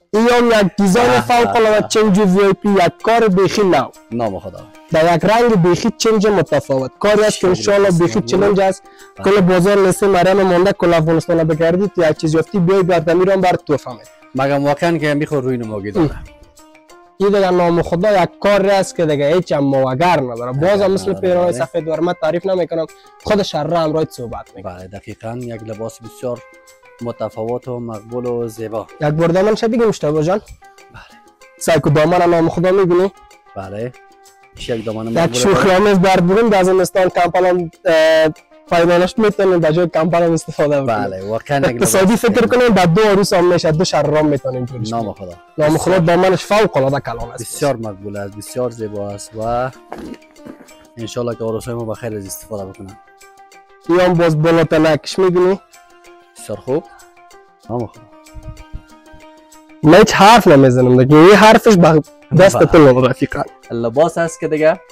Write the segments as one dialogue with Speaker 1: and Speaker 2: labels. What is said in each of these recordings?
Speaker 1: این هم یک دیزاین فوق العاده چنج وی آی پی، یک کار بیخی نو.
Speaker 2: نام خدا.
Speaker 1: در یک رنگ بیخی چنج متفاوت. کاری است که ان شاء الله بیخی چالش است. کل بازار نسل مریم مونده کل افغانستان بگردید یک چیز یافتی بیای برات میرم بر تو فهمید.
Speaker 2: مگم واقعا که میخور روی نماگی داره.
Speaker 1: این دیگه نام خدا یک کار است که دیگه هیچ هم ماوگر نداره. باز هم مثل پیران سفید ورمت تعریف نمیکنم. خودش هر همراه صحبت میکنه.
Speaker 2: بله دقیقاً یک لباس بسیار متفاوت و مقبول و زیبا.
Speaker 1: یک بار دامن شو بگیم مشتبه جان.
Speaker 2: بله.
Speaker 1: سایکو دامن نام خدا میبینی؟
Speaker 2: بله. یک دامن مقبول.
Speaker 1: یک شوخی آمیز بر بریم در زمستان کمپالان پایدارش میتونیم در جای کمپالان استفاده بکنیم.
Speaker 2: بله واقعا
Speaker 1: اقتصادی فکر کنیم بعد دو عروس هم میشه دو شررام میتونیم جوریش.
Speaker 2: نام خدا.
Speaker 1: نام خدا دامنش فوق العاده کلان است.
Speaker 2: بسیار مقبول است، بسیار زیبا است و ان شاء الله که عروسای ما بخیر از استفاده بکنن.
Speaker 1: این هم باز بالا تلکش میبینی؟
Speaker 2: بسیار خوب. نام خدا.
Speaker 1: من هیچ حرف نمیزنم دیگه این حرفش به دست تو رفیقان.
Speaker 2: لباس است که دیگه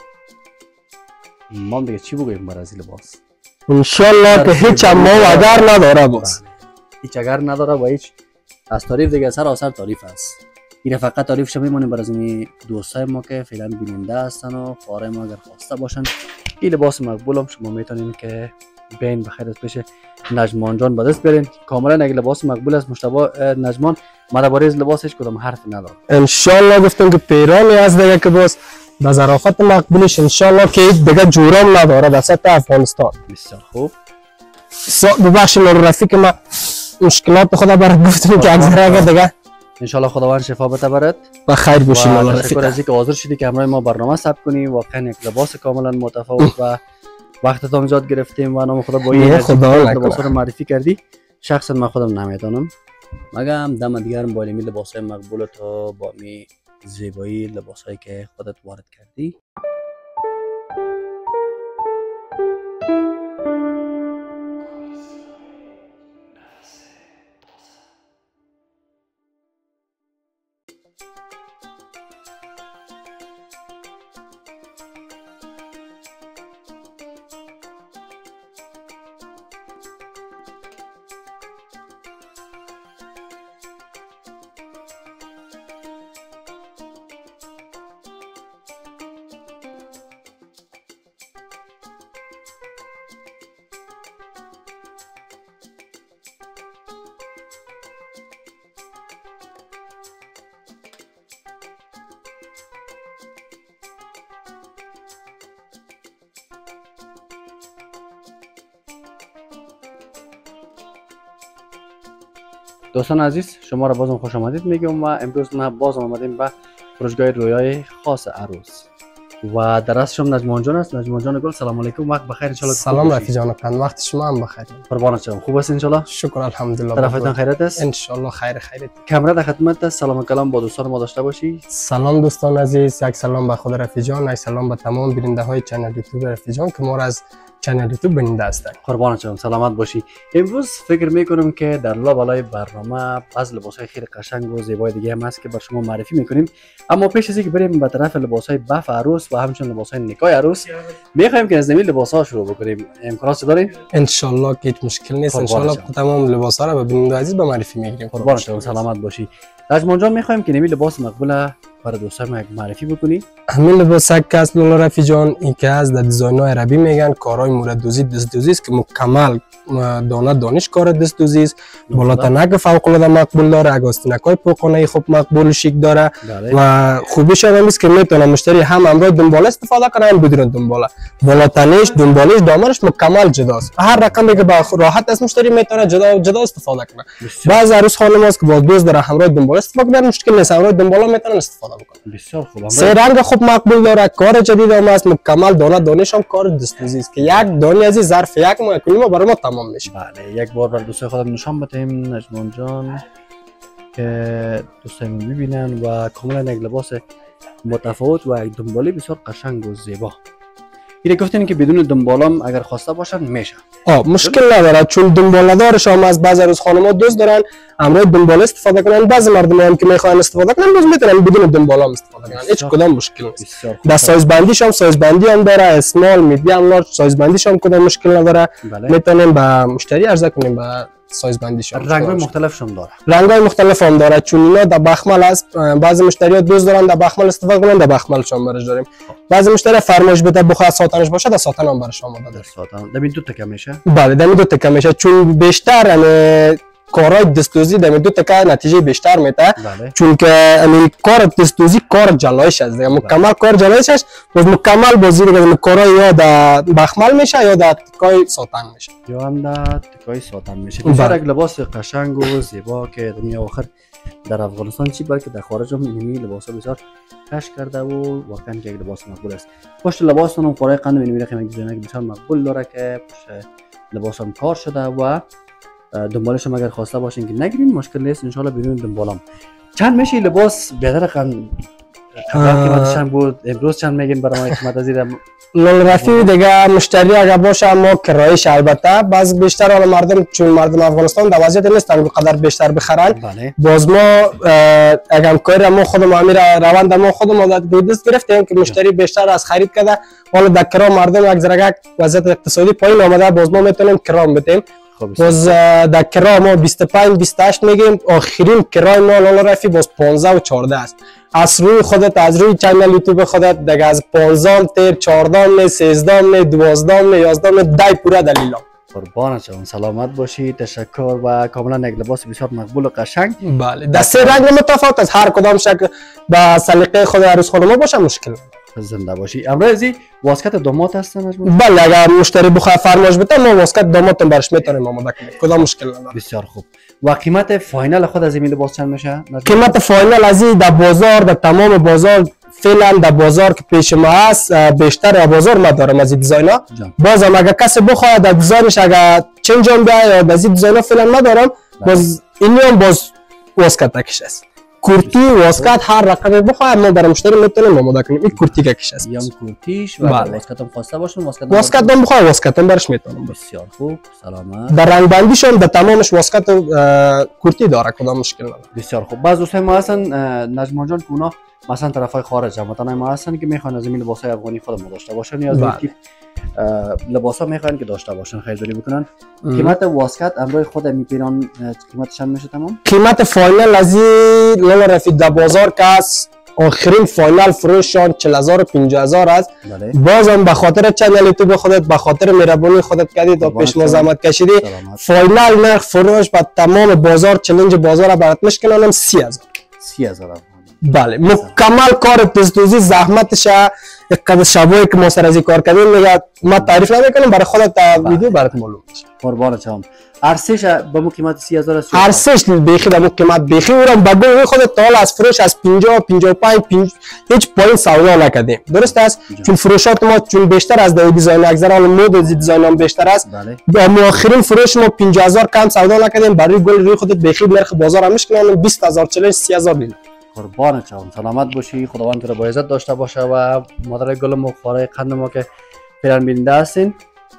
Speaker 2: ما دیگه چی بگویم برای از لباس؟
Speaker 1: ان شاء الله که هیچ هم اگر نداره باز.
Speaker 2: هیچ اگر نداره و هیچ از تعریف دیگه سراسر تعریف است. این فقط تعریفش میمونیم برای این دوستای ما که فعلا بیننده هستن و خاره ما اگر خواسته باشن این لباس مقبول هم شما میتونین که بین بخیر از پیش نجمان جان به دست برین. کاملا یک لباس مقبول است. مشتبه نجمان ما درباره از لباس هیچ کدام حرف ندارم. ان
Speaker 1: شاء الله گفتم که پیرانی از دیگه که باز به ظرافت مقبولش ان شاء الله که دیگه جورام نداره در سطح افغانستان.
Speaker 2: بسیار خوب.
Speaker 1: ببخشید رفیق ما مشکلات خدا برات گفتم که اگر دیگه
Speaker 2: ان شاء الله خداوند شفا بده برات
Speaker 1: و خیر باشین. الله
Speaker 2: تشکر از اینکه حاضر شدی که همراه ما برنامه ثبت کنی. واقعا یک لباس کاملا متفاوت و وقت تام زیاد گرفتیم و نام خدا با این لباس رو معرفی کردی. شخصا من خودم نمیدانم مگم دم دیگر با این لباسای مقبول تو با می زیبایی لباسایی که خودت وارد کردی. دوستان عزیز شما را بازم خوش آمدید میگم و امروز ما باز آمدیم به فروشگاه رویای خاص عروس و در راستشم نجمان جان است. نجمان جان گل سلام علیکم، وقت بخیر ان شاء الله.
Speaker 1: سلام رفیق جان، وقت شما هم بخیر.
Speaker 2: قربانت شم. خوب است ان شاء الله؟
Speaker 1: شکر الحمدلله.
Speaker 2: طرفتان خیرت است
Speaker 1: ان شاء الله. خیرت.
Speaker 2: کامرا در خدمت است. سلام کلام با دوستان ما داشته باشی.
Speaker 1: سلام دوستان عزیز، یک سلام به خود رفیق جان، یک سلام به تمام بیننده های کانال یوتیوب رفیق جان که ما را از کانال یوتیوب بیننده هستند.
Speaker 2: قربانت شم، سلامت باشی. امروز فکر میکنم که در لابلای برنامه از لباسای خیلی قشنگ و زیبای دیگه هم هست که بر شما معرفی میکنیم. اما پیش از اینکه بریم به طرف لباسای بف عروس و همچنین لباسای نکای عروس میخوایم که از نمی لباسا شروع بکنیم. امکانات داریم؟
Speaker 1: ان شاء الله که هیچ مشکل نیست. ان شاء الله تمام لباسا را به بیننده عزیز به معرفی میگیریم.
Speaker 2: قربانت شم، سلامت باشی. نجمان جان میخوایم که نمی لباس مقبول برای دوستان ما معرفی بکنی.
Speaker 1: همین لباس که است لولا رفیق جان، این که از در دیزاین‌های عربی میگن کارهای موردوزی دست‌دوزی است که مکمل دانه دانش کار دست‌دوزی است. بالاتنک فوق العاده مقبول داره، اگاستینک‌های پوکانه خوب مقبول و شیک داره و خوبیش هم است که میتونه مشتری هم امروز دنباله استفاده کنه هم بدون دنباله. بالاتنش دنبالش دامنش مکمل جداست. هر رقمی که با راحت از مشتری میتونه جدا استفاده کنه. بعض عروس خانم است که با دوست داره همراه دنباله استفاده کنه، مشکل نیست، همراه دنباله میتونه استفاده بکنه.
Speaker 2: بسیار خوب.
Speaker 1: سه رنگ خوب مقبول داره، کار جدید هم است، مکمل دانه دانش هم کار دست‌دوزی است که یک دانه از ظرف یک ماه کنیم برای ما تمام میشه.
Speaker 2: بله یک بار بر دوستای خودم نشان بدیم نجمان جان که دوستای ما ببینن و کاملا یک لباس متفاوت و یک دنباله بسیار قشنگ و زیبا. این گفتین که بدون دنبالام اگر خواسته باشن میشه.
Speaker 1: مشکل نداره، چون دنباله دارش هم از بعضی روز خانم‌ها دوست دارن امروز دنباله استفاده کنن. بعضی مردم هم که میخوان استفاده کنن روز میتونن بدون دنباله هم استفاده کنن. هیچ کدام مشکل نیست. در سایز بندیش هم سایز بندی هم داره، اسمال، میدیوم، لارج سایز بندیش هم کدام مشکل نداره. میتونیم با مشتری عرضه کنیم با سایز بندیشان.
Speaker 2: رنگ‌های مختلفش هم داره.
Speaker 1: رنگ‌های مختلف هم داره چون اینا در بخمل است. بعضی مشتری‌ها دوست دارن در بخمل استفاده کنن، در بخملشون برش داریم. بعضی مشتری فرمایش بده بخواد ساتنش باشه در ساتن هم برش آماده داریم.
Speaker 2: ساتن دمی دو تکه میشه.
Speaker 1: بله دمی دو تکه میشه چون بیشتر کارهای دستوزی دمی دو تکه نتیجه بیشتر میده. چون که کار دستوزی کار جلایش است دیگه مکمل کار جلایش است باز مکمل بازی دیگه کارهای یا در بخمل میشه یا در تکای ساتن میشه
Speaker 2: یا هم در تکای ساتن میشه. بسیار یک لباس قشنگ و زیبا که دنیا آخر در افغانستان چی بلکه در خارج هم اینمی لباسا بسیار کش کرده و واقعا یک لباس مقبول است. پشت لباس هم کارهای قند می‌بینید که دیزاین بسیار مقبول داره که پشت لباس هم کار شده و دنبالش هم اگر خواسته باشین که نگیرین مشکل نیست ان شاء الله ببینید دنبالم. چند میشه لباس بهتر قیمتش هم بود امروز چند میگین برای ما قیمت زیر
Speaker 1: لول رفیع دیگه مشتری اگر باشه ما کرایش البته باز بیشتر حال مردم چون مردم افغانستان در وضعیت نیستن بقدر بیشتر بخرن. باز ما اگر کار ما خودم امیر روند ما خودم عادت دست گرفتیم که مشتری بیشتر از خرید کرده حالا در کرا مردم یک ذره وضعیت اقتصادی پایین آمده باز ما میتونیم کرام بدیم. باز در کرا ما 25 28 میگیم آخرین کرای ما لول رفیع باز 15 و 14 است. از روی خودت از روی کانال یوتیوب خودت دیگه از 15 تیر 14 13 12 11 دای پورا دلیل
Speaker 2: قربان شما سلامت باشی. تشکر و کاملا یک لباس بسیار مقبول و قشنگ.
Speaker 1: بله در سه رنگ متفاوت است هر کدام شکل با سلیقه خود عروس خانم باشه مشکل
Speaker 2: زنده باشی. امروزی واسکت داماد هستن؟
Speaker 1: بله اگر مشتری بخواد فرمایش بده ما واسکت دامادتون برش میتونیم آماده کنیم کدام مشکل نداره.
Speaker 2: بسیار خوب. و قیمت فاینال خود از این لباس چند میشه؟
Speaker 1: قیمت فاینال از این در بازار در تمام بازار فعلا در بازار که پیش ما است بیشتر در بازار ما دارم از این دیزاینا. بازم اگر کسی بخواد در دیزاینش اگر چنج هم بیاید یا از این دیزاینا فعلا ما دارم باز اینی هم باز واسکت تکش است. کورتی واسکت هر رقمی بخواد ما برای مشتری میتونیم آماده کنیم. این کورتی کش است.
Speaker 2: یا کورتیش و واسکت هم خواسته باشون
Speaker 1: واسکت هم بخواد واسکت هم برش میتونم.
Speaker 2: بسیار خوب سلامت.
Speaker 1: در رنگ بندیش هم در تمامش واسکت کورتی داره کدام مشکل نداره.
Speaker 2: بسیار خوب. بعض دوستان ما هستن نجمان جان که اونا مثلا طرفای خارج هم وطنای ما هستن که میخوان از این لباسای افغانی خودمون داشته باشن یا از این تیپ لباسا میخوان که داشته باشن خریداری بکنن. قیمت واسکت امروز خود میپیران قیمتش چند میشه تمام؟ قیمت
Speaker 1: فاینال از این لول رفیع در بازار که است آخرین فاینال فروششان 40000 و 50000 است. بازم به خاطر چنل یوتیوب خودت به خاطر مهربانی خودت کردی تا پیش ما زحمت کشیدی فاینال نرخ فروش با تمام بازار چالش بازار برات میشکنم
Speaker 2: 30000
Speaker 1: بله مکمل کار دستوزی زحمتش یک قدر شبایی که ما سر از این کار کردیم میگه ما تعریف نمیکنم برای خودت ویدیو برات معلوم میشه.
Speaker 2: قربان شما. ارسش به مو قیمت 30000 است.
Speaker 1: ارسش بیخی به مو قیمت بیخی اونم بگو خودت تا از فروش از 50 55 هیچ پایین سودا نکردیم درست است چون فروشات ما چون بیشتر از دیزاین اکثر حال مود دیزاین هم بیشتر است با آخرین فروش ما 50000 کم سودا نکردیم برای گل روی خودت بیخی نرخ بازار هم میشکنم 20000 چالش 30000 لیلا.
Speaker 2: قربان شما سلامت باشی. خداوند تو رو با عزت داشته باشه و مادر گل و خارای قند ما که فعلا بیننده هستین.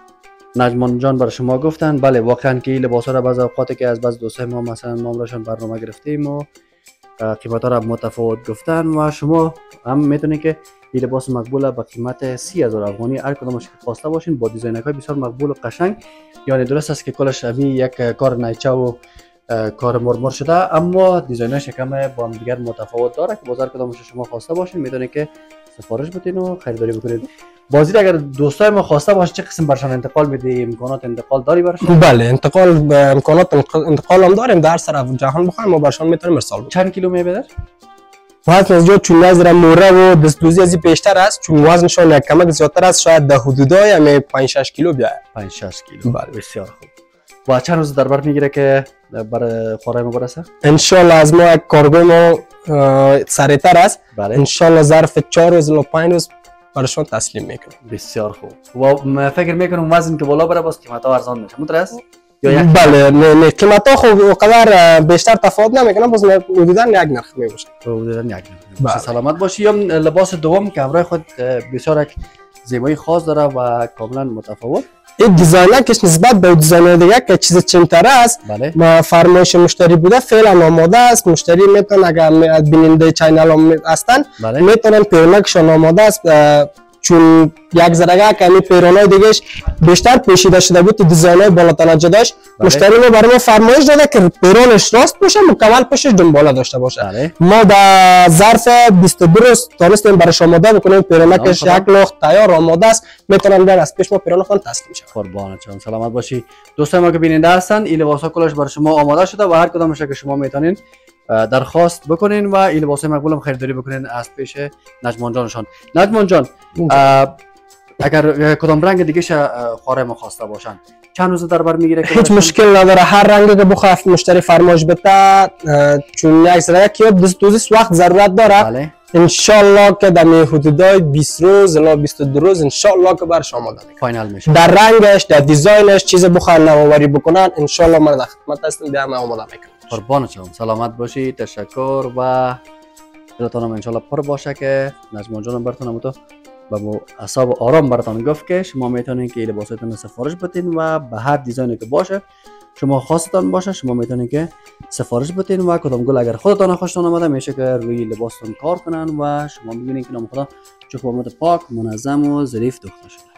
Speaker 2: نجمان جان برای شما گفتن بله واقعا که این لباسا رو بعض اوقات که از بعض دوستای ما مثلا ما براشون برنامه گرفتیم و قیمتا رو متفاوت گفتن و شما هم میتونید که این لباس مقبول با قیمت 30000 افغانی هر کدومش که خواسته باشین با دیزاین‌های بسیار مقبول و قشنگ. یعنی درست است که کلش یک کار نیچه و کار مرمر شده اما دیزاین‌های شکم با هم دیگر متفاوت داره که بازار کدامش شما خواسته باشین میدونید که سفارش بدین و خریداری بکنید. بازی اگر دوستای ما خواسته باشه چه قسم برشان انتقال میدی؟ امکانات انتقال داری برشان؟
Speaker 1: بله انتقال امکانات انتقال هم داریم در سر جهان بخوایم ما برشان میتونیم ارسال بدیم.
Speaker 2: چند کیلو میبره؟
Speaker 1: وزن از جا چون نظر موره و دستدوزی از بیشتر است چون وزنشان یک کمک زیادتر است شاید در حدودای 5 6 کیلو بیاید.
Speaker 2: 5 6 کیلو. بله بسیار خوب. و چند روز در بر میگیره که برای خورای ما برسه؟
Speaker 1: ان شاء الله از ما یک کارگوی ما سریعتر است. بله. ان شاء الله ظرف 4 روز و 5 روز برشون تسلیم میکنیم.
Speaker 2: بسیار خوب. و فکر میکنم وزن که بالا بره باز قیمتا ارزان میشه. مترس؟
Speaker 1: بله نه قیمتا خب اونقدر بیشتر تفاوت نمیکنه باز حدودا یک نرخ میباشه.
Speaker 2: حدودا یک نرخ. سلامت باشی. یا لباس دوم که همراه خود بسیار یک زیبایی خاص داره و کاملا متفاوت. این دیزاینر که نسبت به دیزاینر دیگه که چیز چمتر است ما فرمایش مشتری بوده فعلا آماده است. مشتری میتونه اگر بیننده چینل هم هستن میتونن پیرنکشون آماده است
Speaker 1: چون یک ذره کمی پیرانای دیگهش بیشتر پوشیده شده بود، دیزاینای بالاتنجه داشت. مشتری ما برای ما فرمایش داده که پیرانش راست باشه، مکمل پشتش دنباله داشته باشه. ما در ظرف 22 روز تونستیم برای آماده بکنیم. پیرانکش 1 لاخ تیار آماده است، میتونن در از پیش ما پیران خان تسلیم شد.
Speaker 2: قربانت شم، سلامت باشی. دوستان ما که بیننده هستند، این لباسا کلش برای شما آماده شده و هر کدامش که شما میتونین درخواست بکنین و این لباس مقبول هم خریداری بکنین از پیش نجمان جانشان. نجمان جان، اگر کدام رنگ دیگه خواره ما خواسته باشن چند روز در بر میگیره؟
Speaker 1: هیچ مشکل نداره، هر رنگی که بخواد مشتری فرمایش بده، چون یک ذره که 22 وقت ضرورت داره.
Speaker 2: بله.
Speaker 1: ان شاء الله که در حدودای 20 روز الی 22 روز ان شاء الله که برش آماده میشه.
Speaker 2: فاینال میشه.
Speaker 1: در رنگش، در دیزاینش چیز بخواد نوآوری بکنن ان شاء الله ما در خدمت هستیم، به همه آماده میکنیم.
Speaker 2: قربانت شم، سلامت باشی، تشکر و دلتونم ان شاء الله پر باشه که نجمان جانم براتون تو با اعصاب آرام براتون گفت که شما میتونین که لباساتون سفارش بدین و به هر دیزاینی که باشه شما خواستتان باشه شما میتونین که سفارش بدین و کدام گل اگر خودتان خوشتون اومده میشه که روی لباستون کار کنن و شما میبینین که نام خدا چوب آماده پاک منظم و ظریف دوخته شده.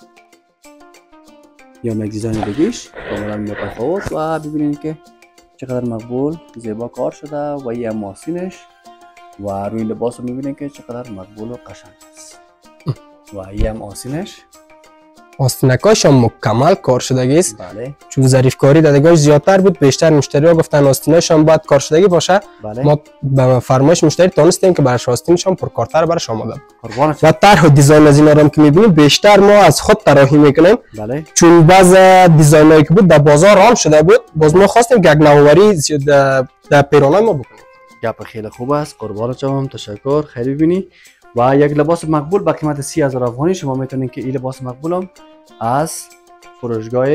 Speaker 2: یا یک دیزاین دیگه‌اش کاملا متفاوت و ببینین که چقدر مقبول زیبا کار شده و یه ماسینش و روی لباس رو میبینین که چقدر مقبول و قشنگ است. و یه هم آستینش،
Speaker 1: آستینکاش هم مکمل کار شدگی است.
Speaker 2: بله.
Speaker 1: چون ظریف کاری دادگاهش زیادتر بود، بیشتر مشتری ها گفتن آستینش هم باید کار شدگی باشه.
Speaker 2: بله.
Speaker 1: ما به فرمایش مشتری تونستیم که برش آستینش هم پرکارتر برش آماده.
Speaker 2: و
Speaker 1: طرح و دیزاین از اینا هم که میبینیم بیشتر ما از خود طراحی میکنیم.
Speaker 2: بله.
Speaker 1: چون بعض دیزاینایی که بود در بازار عام شده بود، باز ما خواستیم که یک نوآوری در پیرانه ما بکنیم.
Speaker 2: گپ خیلی خوب است، قربانت شم، تشکر. خیلی ببینی و یک لباس مقبول با قیمت 30,000 افغانی شما میتونید که این لباس مقبولم از فروشگاه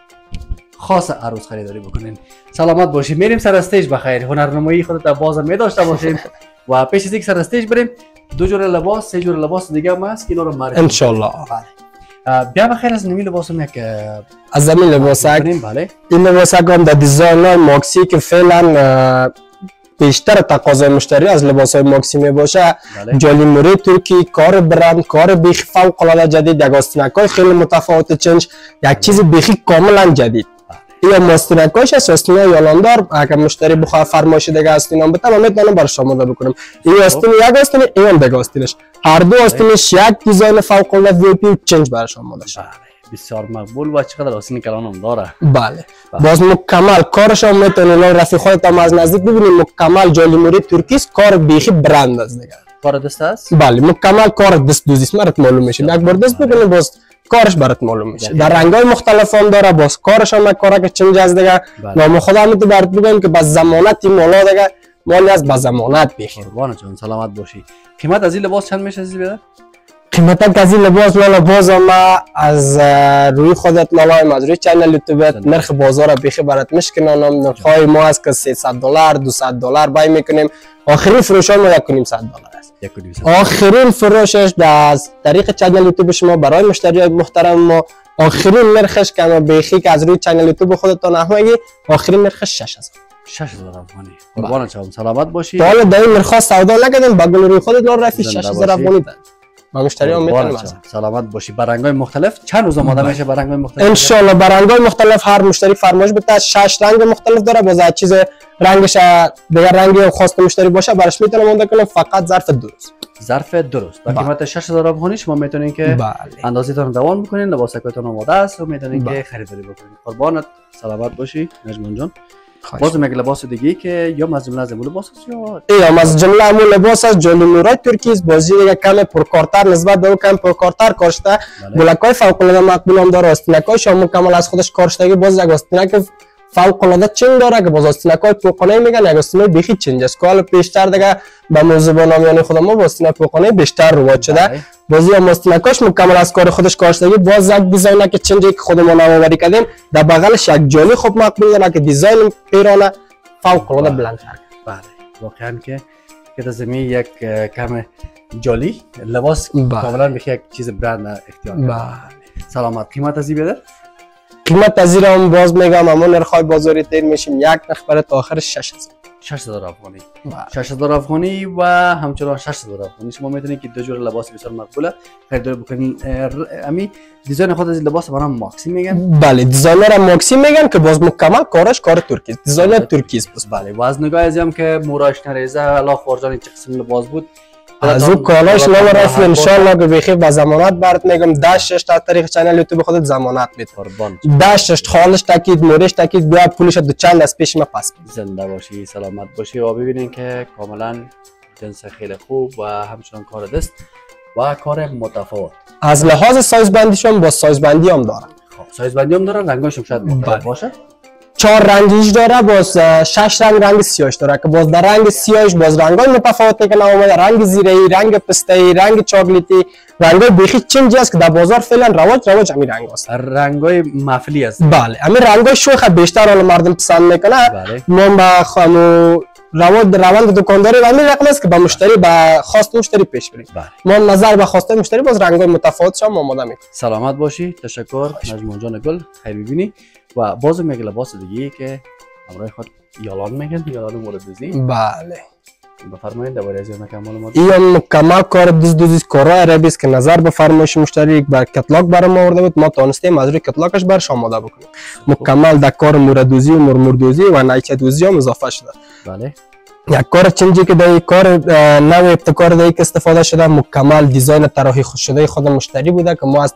Speaker 2: خاص عروس خریداری بکنین. سلامت باشید. میریم سر استیج بخیر، هنرنمایی خودت در باز می داشته باشین و پیش از اینکه سر استیج بریم 2 جور لباس 3 جور لباس دیگه هم هست که اینا رو معرفی
Speaker 1: ان شاء الله.
Speaker 2: بله. بیا بخیر از نمی لباسم یک
Speaker 1: از زمین لباسک.
Speaker 2: بله.
Speaker 1: این لباسک هم در دیزاین ماکسی که فعلا بیشتر تقاضای مشتری از لباس‌های ماکسی می باشه.
Speaker 2: بله.
Speaker 1: جالی موری ترکی، کار برند، کار بیخی فوق العاده جدید، یک آستینک‌های خیلی متفاوت چنج، یک چیز بیخی کاملا جدید. این آستینک‌هاش است، آستینای یالاندار. اگر مشتری بخواد فرمایش دیگه آستینا بده من میتونم برش آماده بکنم. این آستین یک آستین، این هم دیگه آستینش. هر دو آستینش یک دیزاین فوق العاده وی پی چنج برش آماده شده.
Speaker 2: بسیار مقبول و چقدر آستین کلان هم داره.
Speaker 1: بله. باز مکمل کارش هم میتونید رفیق خودت هم از نزدیک ببینید. مکمل جالی موری ترکی است، کار بیخی برند است دیگه.
Speaker 2: کار دست است؟
Speaker 1: بله مکمل کار دست دوزی است، برات معلوم میشه. یک بار دست ببینید باز کارش برات معلوم میشه. در رنگ‌های مختلف هم داره، باز کارش هم کارا که چنج از دیگه. ما خدا هم تو برات بگم که با ضمانت مولا دیگه مالی از با ضمانت بیخی.
Speaker 2: قربانت جان، سلامت باشی. قیمت از این لباس چند میشه عزیز برادر؟
Speaker 1: قیمت از این لباس لالا باز ما از روی خودت لالا از روی چنل یوتیوب نرخ بازار بیخی برات میشکنم. نرخ‌های ما است که $300 $200 بای میکنیم. آخرین فروش ما $1.5 است. آخرین فروشش در طریق چنل یوتیوب شما برای مشتریای محترم ما آخرین نرخش که ما بیخی که از روی چنل یوتیوب خودتون نحویگی آخرین نرخش
Speaker 2: 6,000 افغانی. قربانت شم، سلامت باشی.
Speaker 1: حالا در این نرخ سودا نکردیم، با گل روی خودت لار رفی 6,000 افغانی داد. ما مشتری هم میتونیم
Speaker 2: سلامت باشی. برنگ‌های مختلف چند روز آماده میشه؟ برنگ‌های مختلف
Speaker 1: ان شاء الله برنگ‌های مختلف هر مشتری فرمایش بده 6 رنگ مختلف داره. باز هر چیز رنگش دیگر رنگی خواست مشتری باشه براش میتونم آماده کنم. فقط ظرف 2 روز.
Speaker 2: ظرف 2 روز با قیمت 6,000 افغانی شما میتونین که اندازه‌تون دوام بکنین، لباسکتون آماده است و میتونین که خریداری بکنین. قربانت، سلامت باشی نجمان جان. باز یک لباس دیگه که یا از جمله لباس است یا
Speaker 1: از جمله همون لباس است. جالی موری ترکی است، بازی دیگه کم پرکارتر نسبت به اون کم پرکارتر کار شده. بلکای فوق العاده مقبول هم داره. آستینک‌هاش هم مکمل از خودش کار شده. باز یک آستینک فوق العاده چنگ داره که باز آستینک‌های پوقانه میگن یک آستینای بیخی چنج است. کال بیشتر دیگه به موضوع نامیان خود ما با آستینای پوقانه بیشتر رواج شده. بازی هم آستینک‌هاش مکمل از کار خودش کار شده. باز یک دیزاینی که چنجی که خودمون نوآوری کردیم در بغلش یک جالی خوب مقبول داره که دیزاین پیرانه فوق العاده بلند کرد.
Speaker 2: بله واقعا که لازمی یک کم جالی لباس کاملا بخی یک چیز برند اختیار کرد.
Speaker 1: بله
Speaker 2: سلامت. قیمت از این بده؟
Speaker 1: قیمت از این هم باز میگم همون نرخ‌های بازاری تیر میشیم. یک نرخ برای تا آخر 6,000.
Speaker 2: 6000 افغانی.
Speaker 1: بله.
Speaker 2: 6000 افغانی و همچنان 6000 افغانی شما میتونید که دو جور لباس بسیار مقبوله خریداری بکنین. امی دیزاین خود از لباس برام ماکسی میگن.
Speaker 1: بله دیزاینر ماکسی میگن که باز مکمل کارش کار ترکی است. دیزاینر ترکی است.
Speaker 2: بله و از نگاه ازم که موراش نریزه الا خارجان چه قسم لباس بود
Speaker 1: از او کالاش نورفت ان شاء الله که بخیر با ضمانت برات میگم داشش تا طریق کانال یوتیوب خودت ضمانت میده
Speaker 2: قربان
Speaker 1: داشش خالش تاکید مورش تاکید بیا پولش دو چند از پیش ما پس
Speaker 2: زنده باشی سلامت باشی و ببینین که کاملا جنس خیلی خوب و همچنان کار دست و کار متفاوت
Speaker 1: از لحاظ سایز بندیشون با سایز بندی هم دارن.
Speaker 2: سایز بندی هم دارن رنگاشون شاید مختلف باشه
Speaker 1: 4 رنگیش داره باز 6 رنگ سیاهش داره که باز در رنگ سیاهش باز رنگای متفاوته که اومده رنگ زیره‌ای رنگ پسته‌ای رنگ چاکلیتی رنگای بیخی چنجی است که در بازار فعلا رواج همین رنگ است
Speaker 2: رنگای محفلی است
Speaker 1: بله همین رنگای شوخ بیشتر حال مردم پسند میکنه
Speaker 2: بله
Speaker 1: ما با خانو روند دکانداری و همین رقم است که با مشتری با خواست مشتری پیش بریم
Speaker 2: بله
Speaker 1: ما نظر به خواسته مشتری باز رنگای متفاوت هم آماده میکنیم.
Speaker 2: سلامت باشی تشکر نجمان جان گل خیر ببینی و باز میگه لباس دیگه که همراه خود یالان میگن یالان مورد دوزی
Speaker 1: بله
Speaker 2: بفرمایید درباره از مکمل ما
Speaker 1: این مکمل کار دوزی کارا عربی است که نظر به فرمایش مشتری بر کتلاگ برام آورده بود ما تونستیم از روی کتلاگش برش آماده بکنیم مکمل در کار موردوزی و مرموردوزی و نایچه دوزی هم اضافه شده.
Speaker 2: بله
Speaker 1: یک کار چنجی که در کار نو ابتکار در که استفاده شده مکمل دیزاین طراحی شده خود مشتری بوده که ما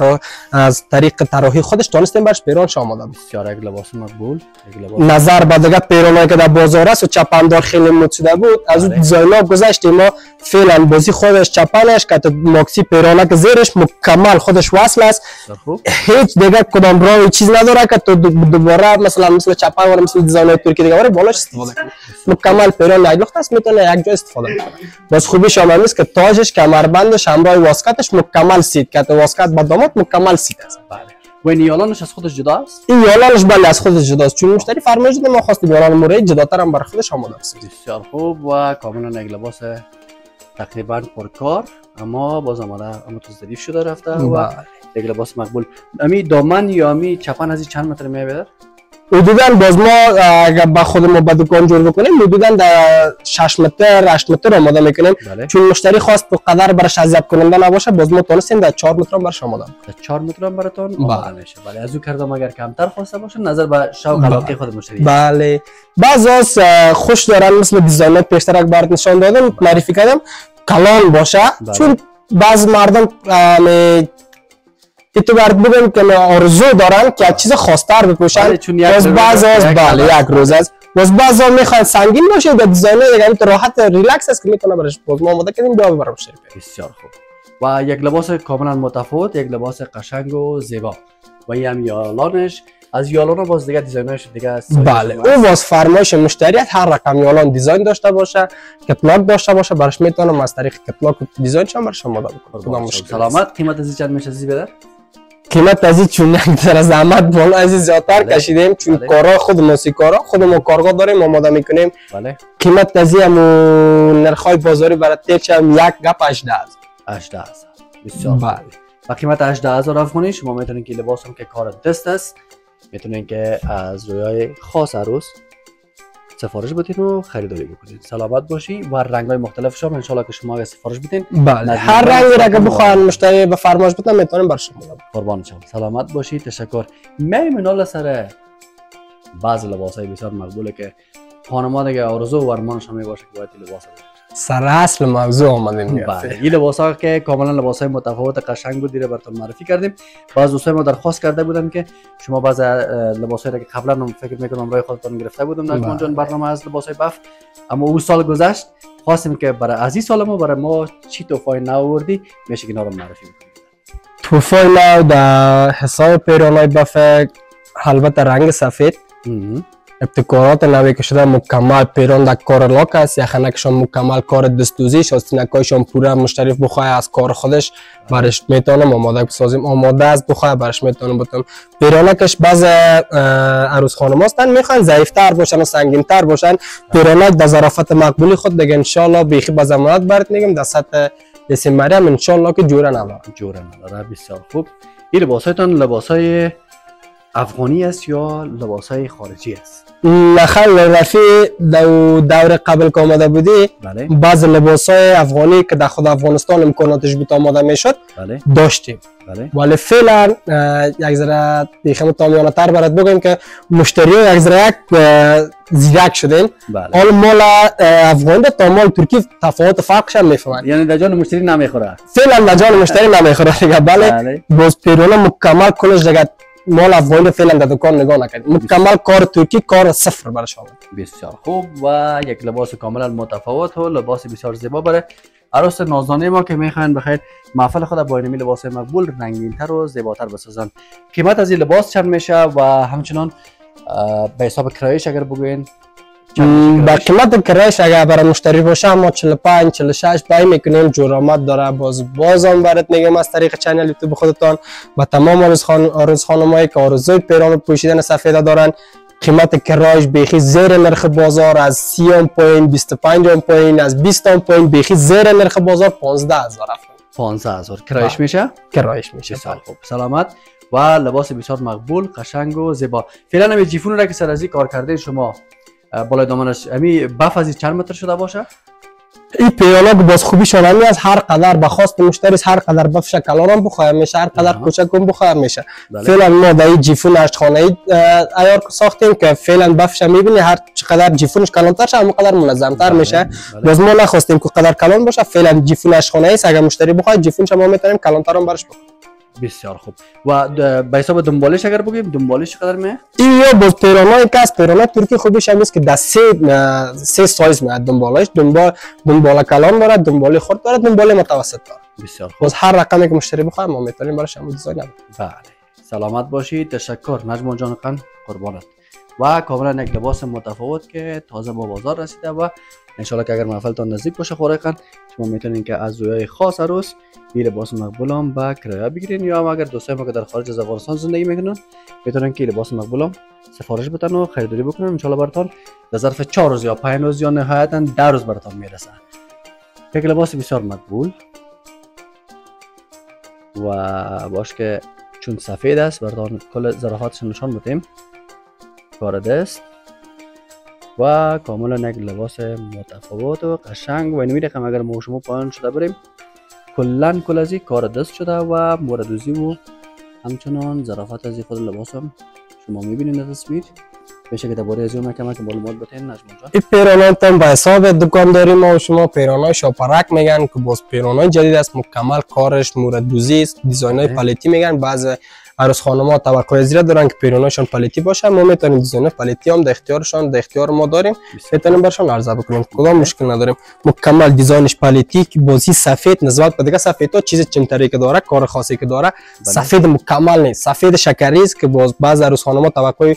Speaker 1: از طریق طراحی خودش تونستیم برش پیرانش آماده بود.
Speaker 2: بسیار یک لباس مقبول
Speaker 1: نظر به دیگه پیرانایی که در بازار است و چپندار خیلی مد شده بود از اون دیزاینا گذشتیم ما فعلا بازی خودش چپنش که ماکسی پیرانه که زیرش مکمل خودش وصل است هیچ دیگه کدام راه چیز نداره که تو دوباره مثل چپن و مثل دیزاینای ترکی دیگه بالاش استفاده کنی مکمل پیران نگلخت است میتونه یک جا استفاده کنه. باز خوبیش هم است که تاجش کمربندش همراه واسکتش مکمل سید که واسکت با داماد مکمل سید است.
Speaker 2: بله و این یالانش از خودش جدا است؟
Speaker 1: این یالانش بله از خودش جدا است چون مشتری فرمایش داده ما خواستیم یالان مورد جداتر هم برای خودش آماده است.
Speaker 2: بسیار خوب و کاملا یک لباس تقریبا پرکار اما باز آماده اما تو ظریف شده رفته و یک لباس مقبول. امی دامن یا امی چپن از چند متر میبره؟
Speaker 1: حدوداً باز ما اگر با خودمون با دکان جور بکنیم حدوداً در 6 متر 8 متر آماده میکنیم چون مشتری خواست تو قدر برش اذیت کننده نباشه باز ما تونستیم در 4 متر هم برش آماده
Speaker 2: در 4 متر هم براتون آماده میشه. بله از او کردم اگر کمتر خواسته باشه نظر به شوق علاقه خود مشتری
Speaker 1: بله بعضی از خوش دارن مثل دیزاینات پیشتر برات نشان دادم معرفی کردم کلان باشه چون بعض مردم تو برات بگم که آرزو دارن که یک چیز خاص‌تر بپوشن باز بعضی از بله یک روز است باز بعضی میخوان سنگین باشه در دیزاین دیگه تو راحت ریلکس است که میتونه برش باز ما آماده کردیم بیا برام شریف.
Speaker 2: بسیار خوب و یک لباس کاملا متفاوت یک لباس قشنگ و زیبا و این هم یالانش از یالان باز دیگه دیزاینش دیگه است.
Speaker 1: بله او باز فرمایش مشتری هر رقم یالان دیزاین داشته باشه کتلاگ داشته باشه برش میتونم از طریق کتلاگ دیزاینش هم برش آماده بکنم.
Speaker 2: سلامت قیمت از چند میشه زی بده؟
Speaker 1: قیمت از این چون در زحمت بالا از زیادتر کشیدیم چون کارا خود موسیقارا خودمون کارگاه داریم آماده میکنیم.
Speaker 2: بله
Speaker 1: قیمت از این نرخ‌های بازاری برای تیلش هم یک گپ
Speaker 2: 18000 بسیار بله و قیمت 18000 افغانی شما میتونید که لباس هم که کار دست است میتونید که از رویای خاص عروس سفارش بدین و خریداری بکنید. سلامت باشی و رنگ‌های مختلفش هم ان شاء الله که شما سفارش بدین
Speaker 1: بله هر رنگی را که بخواین مشتری به فرمایش بدن میتونیم بر شما بدیم.
Speaker 2: قربان شم سلامت باشی تشکر. میمونال سر بعض لباسای بسیار مقبوله که خانم‌ها دیگه آرزو و ارمانش هم باشه که باید لباس
Speaker 1: سر اصل موضوع آمدیم.
Speaker 2: بله این لباس‌ها که کاملا لباس‌های متفاوت قشنگ بود دیره براتون معرفی کردیم. بعض دوستای ما درخواست کرده بودن که شما بعض لباسایی که قبلا هم فکر می‌کنم برای خودتون گرفته بودم نجمان جان برنامه از لباسای بف اما اون سال گذشت خواستیم که برای از این سال ما برای ما چی تحفه نو آوردی میشه که اینا رو معرفی کنید.
Speaker 1: تحفه نو در حساب پیرانای بف البته رنگ سفید ابتکارات نوی که شده مکمل پیران در کار لاک است یخنکشان مکمل کار دستوزیش آستینکایشان پوره مشتری بخواه از کار خودش برش میتونم آماده بسازیم آماده از بخواه برش میتونم بتونم پیرانکش بعض عروس خانم هستن میخوان ضعیفتر باشن و سنگینتر باشن پیرانک در ظرافت مقبولی خود دیگه انشالله بیخی با ضمانت برات میگم در سطح دسامبر هم انشالله که جوره نداره
Speaker 2: بسیار خوب این لباسایتان لباسای افغانی است یا لباسای خارجی است؟
Speaker 1: نخل رفی دور قبل که آمده بودی
Speaker 2: بله
Speaker 1: بعض لباس های افغانی که در خود افغانستان امکاناتش بود آماده میشد
Speaker 2: بله
Speaker 1: داشتیم،
Speaker 2: بله
Speaker 1: ولی فعلا یک ذره بیخم تامیانه تر برات بگیم که مشتری ها یک ذره یک زیرک شدین.
Speaker 2: بله
Speaker 1: حال مال افغانی تا مال ترکی تفاوت فرقش هم میفهمن،
Speaker 2: یعنی در جان مشتری نمیخوره.
Speaker 1: فعلا در جان مشتری نمیخوره دیگه.
Speaker 2: بله.
Speaker 1: بله باز پیرونه مکمل کلش دیگه مال افغانی فعلا در دکان نگاه نکردیم، مکمل کار ترکی کار صفر برش آمد.
Speaker 2: بسیار خوب و یک لباس کاملا متفاوت و لباس بسیار زیبا برای عروس نازنین ما که میخواین بخیر محفل خود با اینمی لباس مقبول رنگین‌تر و زیباتر بسازن. قیمت از این لباس چند میشه و همچنان به حساب کرایش اگر بگوین
Speaker 1: با قیمت کرایش اگر برای مشتری باشه ما 45 46 پای میکنیم، جور آمد داره. بازم برات میگم از طریق چنل یوتیوب خودتان و تمام عروس خانمایی که آرزوی پیران پوشیدن سفید دارن قیمت کرایش بیخی زیر نرخ بازار، از 30 پوینت 25 پوینت، از 20 پوینت بیخی زیر نرخ بازار 15000 افغان.
Speaker 2: 15000 کرایش میشه؟
Speaker 1: کرایش میشه.
Speaker 2: بسیار خوب سلامت و لباس بسیار مقبول قشنگ و زیبا. فعلا همین جیفون را که سر ازی کار کرده شما بالای دامنش همین بف از چند متر شده باشه؟
Speaker 1: این پیالا باز خوبیشون همین از هر قدر بخواست مشتری هر قدر بفش کلان هم بخواه میشه، هر قدر کوچک هم بخواه میشه. فعلا ما در این جیفون اشخانه ای عیار ساختیم که فعلا بفش میبینی هر چقدر جیفونش کلانتر شه همونقدر منظمتر میشه. باز ما نخواستیم که قدر کلان باشه، فعلا جیفون اشخانه ای است، اگر مشتری بخواد جیفونش ما میتونیم کلانتر هم برش بکنیم.
Speaker 2: بسیار خوب و به حساب دنبالش اگر بگیم دنبالش قدر میه؟
Speaker 1: این یا باز پیرانای که از پیرانای ترکی خوبیش هم است که در سه سایز میاد دنبالش، دنبال کلان داره، دنبال خرد داره، دنبال متوسط داره.
Speaker 2: بسیار خوب.
Speaker 1: باز هر رقمی که مشتری بخواد ما میتونیم براش هم دیزاین بدیم.
Speaker 2: بله سلامت باشید. تشکر نجم جان خان قربانت. و کاملا یک لباس متفاوت که تازه با بازار رسیده و انشالله که اگر محفلتان نزدیک باشه خورقا شما میتونین که از رویای خاص عروس این لباس مقبولم با کرایه بگیرین، یا اگر دوستای ما که در خارج از افغانستان زندگی میکنن میتونن که لباس مقبولم سفارش بدن و خریداری بکنن. انشالله براتون در ظرف 4 روز یا 5 روز یا نهایتا 10 روز براتون میرسه. یک لباس بسیار مقبول و باش که چون سفید است براتون کل ظرافاتش نشان میدیم. کار دست و کاملا یک لباس متفاوت و قشنگ و اینمی رقم اگر ما شما پایان شده بریم کلن کل از کار دست شده و موردوزی و همچنان ظرافت از خود لباس هم شما میبینید در تصویر. بشه که درباره از اون کمک معلومات بتین نجم جان.
Speaker 1: این پیرانات هم به حساب دکانداری ما و شما پیرانای شاپرک میگن که باز پیرانای جدید است، مکمل کارش موردوزی است، دیزاینای پالتی میگن. بعضی عروس خانم‌ها توقع زیاد دارن که پیرانایشان پالتی باشه، ما میتونیم دیزاین پالتی هم در اختیارشان در اختیار ما داریم، میتونیم برشان عرضه بکنیم، کدام مشکل نداریم. مکمل دیزاینش پالتی که بازی سفید نسبت به دیگه سفیدها چیز چمتری که داره، کار خاصی که داره، سفید مکمل نیست، سفید شکری است که باز بعض عروس خانم‌ها توقع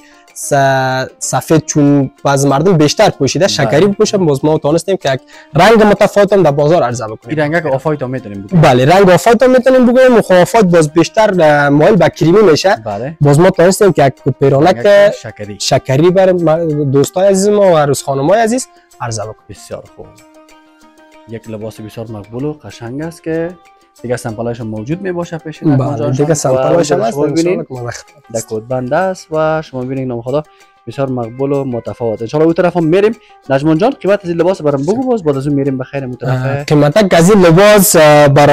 Speaker 1: سفید چون بعض مردم بیشتر پوشیده شکری بپوشن، باز ما تونستیم که یک رنگ متفاوت هم در بازار عرضه بکنیم.
Speaker 2: این رنگ آفایت هم میتونیم بگیم.
Speaker 1: بله رنگ آفایت هم میتونیم بگیم، مخالفات باز بیشتر مایل به کریمی میشه.
Speaker 2: بله
Speaker 1: باز ما تونستیم که یک پیرانک شکری بر دوستای عزیز ما و عروس خانمای عزیز عرضه بکنیم.
Speaker 2: بسیار خوب. یک لباس بسیار مقبول و قشنگ است که دیگه سمپلایش موجود می باشه پیش
Speaker 1: بله دیگه سمپلایش هم هست
Speaker 2: ببینید در کد بند است و شما ببینید نام خدا بسیار مقبول و متفاوت. ان شاء الله اون طرف هم میریم. نجمان جان قیمت از این لباس برام بگو، باز بعد از اون میریم بخیر اون طرف.
Speaker 1: قیمت از این لباس برای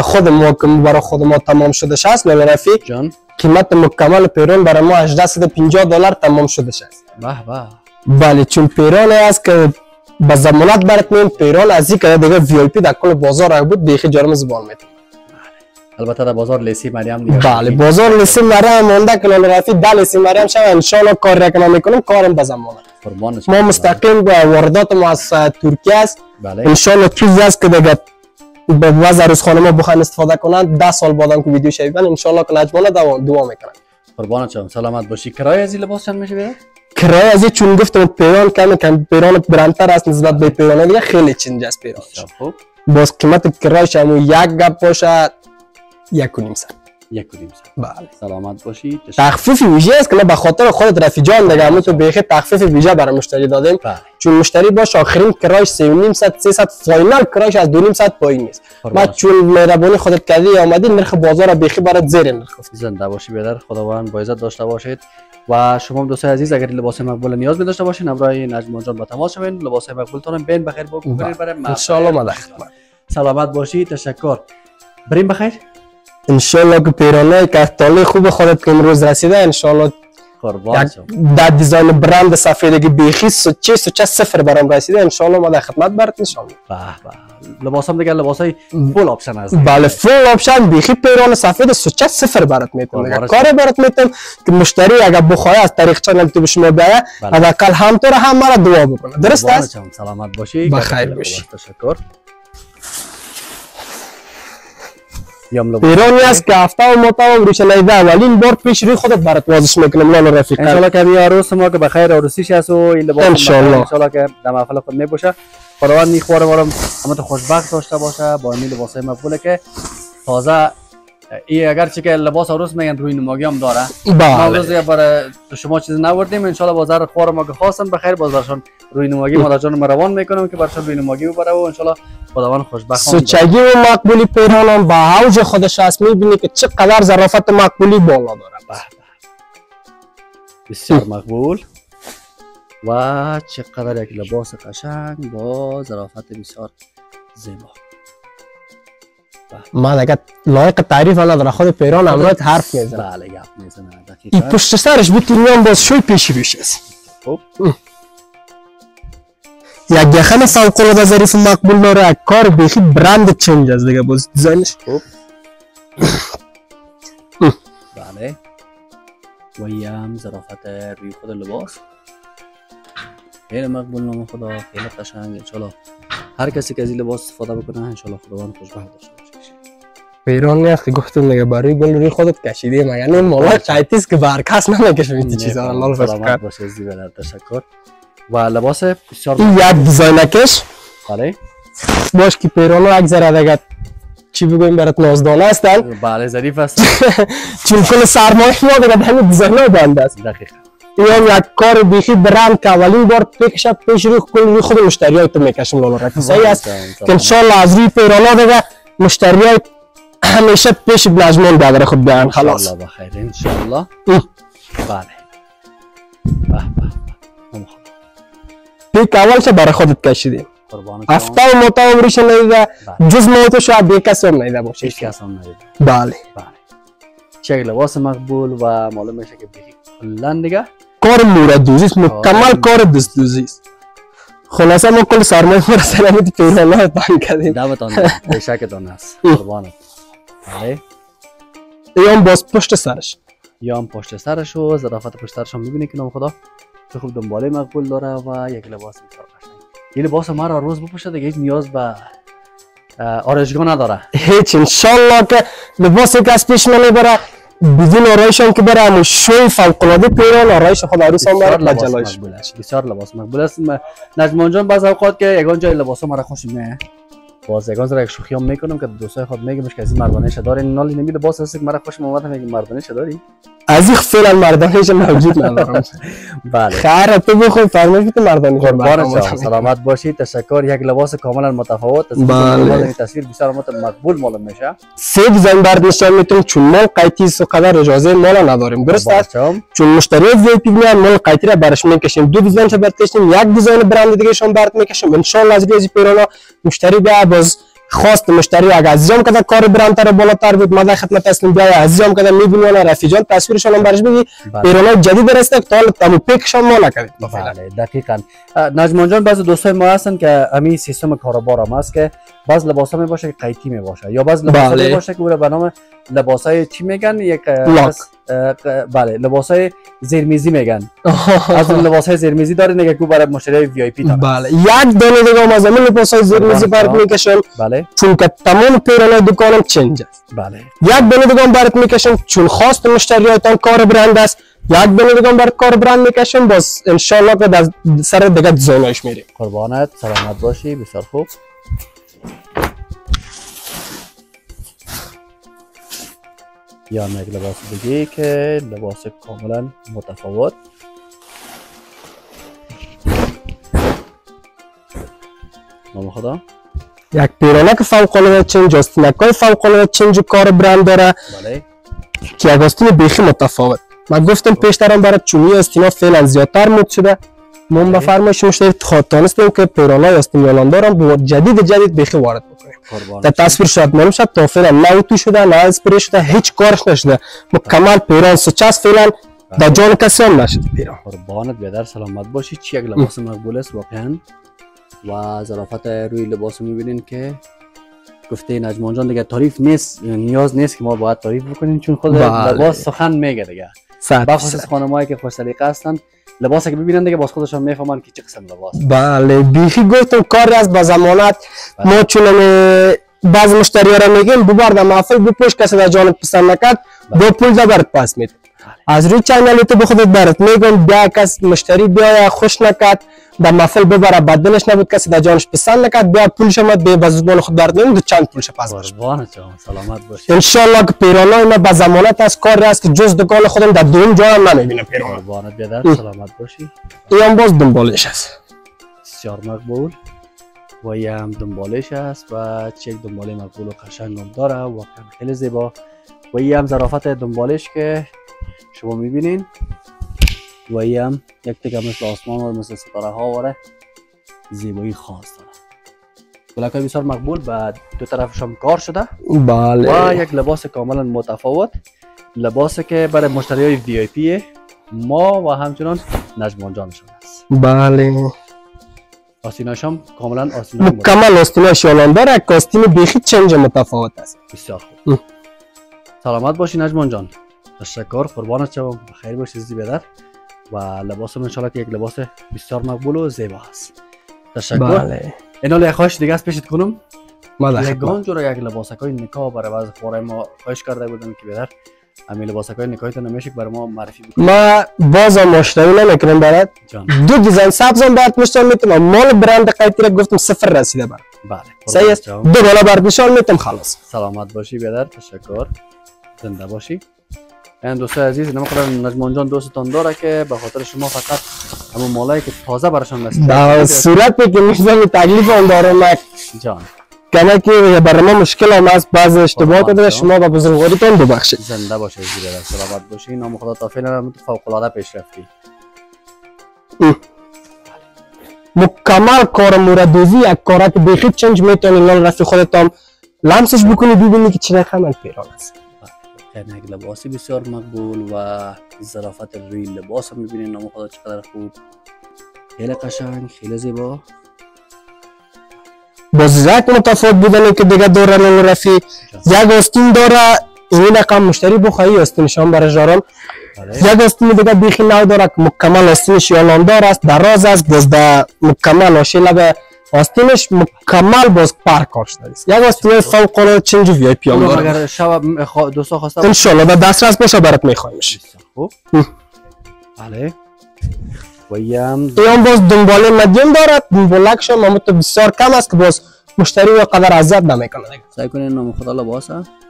Speaker 1: خود ما تمام شده است لاله رفیق
Speaker 2: جان.
Speaker 1: قیمت مکمل پیران برای ما $1850 تمام شده است.
Speaker 2: به به.
Speaker 1: بله چون پیران است که با ضمانت برات میم پیران از این که دیگه وی آی پی در کل بازار بود بیخی جرم زبان میتونه.
Speaker 2: البته در بازار لیسی مریم دیگه.
Speaker 1: بله بازار لیسی مریم مونده که لاله رفیق در لیسی مریم شما ان شاء الله کار رکنا میکنیم کارم به ضمانت. ما مستقیم واردات ما از ترکیه است.
Speaker 2: بله.
Speaker 1: ان شاء الله چیزی است که دیگه به بعض عروس خانم‌ها بخوان استفاده کنند 10 سال بعدم که ویدیو شویدن ان شاء الله که نجمانه دوا میکنن.
Speaker 2: قربانت شم سلامت باشی. کرایه از این لباس چند میشه بیاد؟
Speaker 1: کرایه از چون گفتم پیران کم پیران برندتر است نسبت به پیران دیگه خیلی چنج است پیران.
Speaker 2: خوب.
Speaker 1: باز قیمت کرایش هم یک گپ باشه 1.5 سال.
Speaker 2: 1.5 ساعت.
Speaker 1: بله.
Speaker 2: سلامت باشی.
Speaker 1: تخفیف ویژه است که ما به خاطر خودت رفیق جان دیگه همون تو بیخی تخفیف ویژه برای مشتری دادیم. چون مشتری باش آخرین کرایش 3.5 ساعت 300 فاینال کرایش از 2.5 ساعت پایین نیست. ما چون مهربانی خودت کردی آمدی نرخ بازار بیخی برات زیر نرخ.
Speaker 2: زنده باشی بیادر، خداوند با عزت داشته باشید. و شما دوستای عزیز اگر لباس مقبول نیاز می داشته باشین همراه نجم جان با تماس شوین، لباس مقبولتون بین بخیر بکنید برای
Speaker 1: ان شاء الله ما در خدمت.
Speaker 2: سلامت باشی. تشکر. بریم بخیر.
Speaker 1: ان شاء الله که پیرانه کارتالی خوب خودت که امروز رسیده ان شاء الله
Speaker 2: قربان شم.
Speaker 1: در دیزاین برند سفیدگی بیخی سوچه صفر برام رسیده ان شاء الله ما در خدمت برات ان شاء الله.
Speaker 2: به لباسام دیگه لباسای فول آپشن هست.
Speaker 1: بله فول آپشن بیخی پیرانه سفید سوچه صفر برات میتونم کار برات میتونم که مشتری اگر بخواد از طریق چنل تو به شما بیاید حداقل همطور هم مرا دعا بکنه. درست است؟
Speaker 2: سلامت باشی.
Speaker 1: بخیر باشی.
Speaker 2: تشکر.
Speaker 1: پیرانی است که هفته و مطابق روش نیده اولین بار پیش روی خودت برات وازش میکنم لالا رفیق.
Speaker 2: ان شاء الله که عروس ما که بخیر عروسیش است و این لباس
Speaker 1: ان شاء الله
Speaker 2: که در محفل خود میپوشه. خداوند میخواره ما همه تو خوشبخت داشته باشه با این لباسای مقبوله که تازه ای اگر چه که لباس عروس میگن روی نمایی هم داره. ما روز برای شما چیز نوردیم ان شاء الله بازار خوار ما که خواستن بخیر بازارشون روی نمایی مادر جان روان میکنم که برشون روی نمایی ببره و ان شاء الله خداوند خوشبخت
Speaker 1: سوچگی و مقبولی پیرانم با اوج خودش است. میبینی که چقدر ظرافت مقبولی بالا داره.
Speaker 2: بسیار مقبول و چقدر یک لباس قشنگ با ظرافت بسیار زیبا.
Speaker 1: ما دیگه لایق تعریف نداره خود پیران امروز حرف میزنه.
Speaker 2: بله گپ میزنه دقیقاً.
Speaker 1: این پشت سرش بتونیم باز شوی پیش روش است.
Speaker 2: خب
Speaker 1: یک دخن فوق العاده ظریف مقبول داره. یک کار بیخی برند چنج است دیگه باز دیزاینش.
Speaker 2: خب بله و یم ظرافت روی خود لباس خیلی مقبول نام خدا، خیلی قشنگ. ان شاء الله هر کسی که از این لباس استفاده بکنه ان شاء الله خداوند خوشبخت داشته باشه.
Speaker 1: پیران نیست که گفتم دیگه برای گل روی خودت کشیدی مگر نه مولا چایتیست که بر کس نمیکشه این چیزا. الله
Speaker 2: سلامت باشه زیبا. تشکر. و لباس بسیار
Speaker 1: این یک دیزاینکش
Speaker 2: بله
Speaker 1: باش که پیرانو یک ذره دیگه چی بگویم برات نازدانه هستن.
Speaker 2: بله ظریف است.
Speaker 1: چون کل سرمایه ما دیگه به همین دیزاین‌ها بنده است.
Speaker 2: دقیقاً.
Speaker 1: این یک کار بیخی برند که اولین بار پیش روی خود مشتریای تو میکشم لالا رفیق. صحیح است که ان شاء الله از روی پیرانا دیگه مشتریای همیشه پیش نجمان دادر خود بیان خلاص.
Speaker 2: ان شاء الله بخیر ان شاء الله. بله
Speaker 1: پیک اولش برای خودت کشیدیم. هفته و مطابق روش ندیده جز موتو شاید یک کسی هم ندیده باشه.
Speaker 2: هیچ کس هم ندیده.
Speaker 1: بله
Speaker 2: چه لباس مقبول و معلوم میشه که بیخی کلا دیگه
Speaker 1: کار موردوزی است. مکمل کار دستدوزی است. خلاصه ما کل سرمایه ما را سلامتی پیرانه تان کردیم.
Speaker 2: دمتان به شکتان است. قربانت. بله
Speaker 1: یا هم باز پشت سرش
Speaker 2: یا هم پشت سرش و ظرافت پشت سرش هم میبینی که نام خدا چه خوب دنباله مقبول داره و یک لباس بسیار قشنگ. این لباس ما را روز بپوشه دیگه هیچ نیاز به آرایشگاه نداره.
Speaker 1: هیچ ان شاء الله که لباسی که از پیش منی بره بدون آرایش هم که بره همون شوی فوق العاده پیران آرایش خود عروس هم بره و جلایش
Speaker 2: بسیار لباس مقبول است. نجمان جان بعض اوقات که یگان جای لباس ما را خوش میاد باز یگان زره شوخی هم میکنم که دوستای خود میگم که از این مردانه داره نالی نمی لباس است که مرا خوش اومد میگم مردانه داری
Speaker 1: از این فعلا مردانه‌اش موجود ندارم.
Speaker 2: بله
Speaker 1: خیر تو بخوای فرمایش بده مردانه
Speaker 2: قربان سلامت باشی. تشکر. یک لباس کاملا متفاوت است.
Speaker 1: بله
Speaker 2: تصویر بسیار مقبول معلوم میشه.
Speaker 1: سه دیزاین برد نشان میتونیم چون مال قیتی سو قدر اجازه مال نداریم. درست است چون مشتری وی پی میان مال قیتی را برش میکشیم. دو دیزاین چه برد کشیم یک دیزاین برند دیگه شون برد میکشیم. ان شاء الله از روی پیرانا مشتری بیا باز خواست مشتری اگر عزیزم کده کار برندتر بالاتر بود ما در خدمت هستیم. بیا عزیزم کده میبینی انا رفیق جان تصویرشون هم برش بگی پیرانا جدید درسته تا تمام پیکشون ما نکردید.
Speaker 2: بله دقیقاً. نجمان جان بعضی دوستای ما هستن که همین سیستم کاروبار هم هست که بعض لباسا می باشه که قیتی می باشه یا بعض لباسا می باشه که اون به نام لباسای چی میگن یک بله لباسای زیرمیزی میگن. از اون لباسای زیرمیزی داره نگه کو برای مشتری وی آی پی داره.
Speaker 1: بله یک دونه دیگه از همین لباسای زیرمیزی برات میکشم.
Speaker 2: بله
Speaker 1: چون که تمام پیرانه دکانم چنج است.
Speaker 2: بله
Speaker 1: یک دونه دیگه برات میکشم چون خواست مشتریاتان کار برند است. یک دونه دیگه برات کار برند میکشم باز ان شاء الله که در سر دیگه دیزاینش میریم.
Speaker 2: قربانت سلامت باشی. بسیار خوب. یا یک لباس دیگه که لباس کاملا متفاوت. نام خدا.
Speaker 1: یک پیرانه که فوق العاده چنج، آستینکای فوق العاده چنج کار برند داره.
Speaker 2: بله.
Speaker 1: که یک آستین بیخی متفاوت. من گفتم پیشترم برای چونی آستینا فعلا زیادتر مد شده. من به فرمایش مشتری تانستیم که پیرانه آستین یالاندار هم جدید بیخی وارد بکنیم. در تصویر شاید معلوم شد تا فعلا نه اوتو شده نه اسپری شده، هیچ کارش نشده. مکمل پیران سچاس فعلا در جان کسی هم نشده پیران.
Speaker 2: قربانت بیادر سلامت باشی. چی یک لباس مقبول است واقعا و ظرافت روی لباس میبینین که گفته نجمان جان دیگه تعریف نیست، نیاز نیست که ما باید تعریف بکنیم چون خود لباس سخن میگه دیگه. بخصوص خانمایی که خوش سلیقه هستن لباسی که ببینن دیگه باز خودشون میفهمن که چه قسم لباس.
Speaker 1: بله بیخی گفتم کاری از با زمانت. ما چون بعض مشتری‌ها را میگیم ببر در محفل بپوش، کسی در جانت پسند نکرد با پول در برات پس میده. از روی چینل تو به خودت برات میگم بیا کس مشتری بیا خوش نکرد در محفل ببره بدلش نبود کسی در جانش پسند نکرد بیا پولش اومد به بزرگان خود برات نمیده چند پولش پس بشه.
Speaker 2: قربانت جان سلامت باشی.
Speaker 1: ان شاء الله که پیرانه اینا با زمانت از کار است که جز دکان خودم در دوم جا هم نمیبینه پیرانه.
Speaker 2: قربانت بیادر سلامت باشی.
Speaker 1: این باز دنبالش است.
Speaker 2: بسیار مقبول و هم دنبالش است و چک دنباله مقبول و قشنگ هم داره و خیلی زیبا و هم ظرافت دنبالش که شما میبینین و هم یک تکه مثل آسمان و مثل ستاره ها واره زیبایی خاص داره. بلکه بسیار مقبول و دو طرفش هم کار شده.
Speaker 1: بله.
Speaker 2: و یک لباس کاملا متفاوت، لباسی که برای مشتری های VIP ما و همچنان نجمان جان شده است.
Speaker 1: بله.
Speaker 2: آستیناش هم کاملا آستینای
Speaker 1: مکمل آستیناش یالاندار یک آستین بیخی چنج متفاوت است.
Speaker 2: بسیار خوب. سلامت باشی نجمان جان. تشکر قربانت شوم. بخیر باشی زی بیادر و لباس ان شاء الله که یک لباس بسیار مقبول و زیبا است. تشکر.
Speaker 1: بله.
Speaker 2: اینا لی خواهش دیگه از پیشت کنم.
Speaker 1: یگان
Speaker 2: جور یک لباسکای نکاح برای بعض خوارای ما خواهش کرده بودن که بیادر همین لباسکای نکاحیت نمیشه برای ما معرفی بکنید.
Speaker 1: ما باز مشتری نمیکنم برات. دو دیزاین سبزم برات نشون میتونم. مال برند قیتی را گفتم صفر رسیده بر.
Speaker 2: بله.
Speaker 1: صحیح است. دو بالا برات نشون میتونم خلاص.
Speaker 2: سلامت باشی بیادر. تشکر. زنده باشی. این دوستای عزیز اینا مقدار نجمان جان دوستتان داره که به خاطر شما فقط همون مالایی که تازه براشون رسیده
Speaker 1: در صورتی که میشم تکلیف اون داره مک
Speaker 2: جان
Speaker 1: کنه که برای ما مشکل هم از بعض اشتباهات داره شما با بزرگواریتون ببخشید.
Speaker 2: زنده باشید زیرا سلامت باشین. نام خدا تا فعلا فوق العاده پیش رفتی.
Speaker 1: مکمل کار موردوزی یک کارا که بیخی چنج میتونی لال رفی خودتون لمسش بکنی ببینی که چه رقم پیران است.
Speaker 2: یک لباسی بسیار مقبول و ظرافت روی لباس هم میبینین. نام خدا چقدر خوب، خیلی قشنگ، خیلی زیبا.
Speaker 1: باز یک متفاوت بودنه که دیگه داره لال رفی یک آستین داره این رقم مشتری بخواهی آستینشان برای جارم. یک آستین دیگه بیخی نو داره که مکمل آستینش یالاندار است، دراز است، باز در مکمل آشی لب آستینش مکمل باز پر کار شده است. یک آستین فوق العاده چنج VIP هم داره.
Speaker 2: اگر شب دوستا خواسته
Speaker 1: ان شاء الله در دسترس باشه برات میخوایمش.
Speaker 2: خوب. بله. و یم
Speaker 1: باز دنباله مدیوم دارد. دنبالکش هم بسیار کم است که باز مشتری و قدر اذیت نمیکنه.
Speaker 2: سعی کنین نام خدا لباس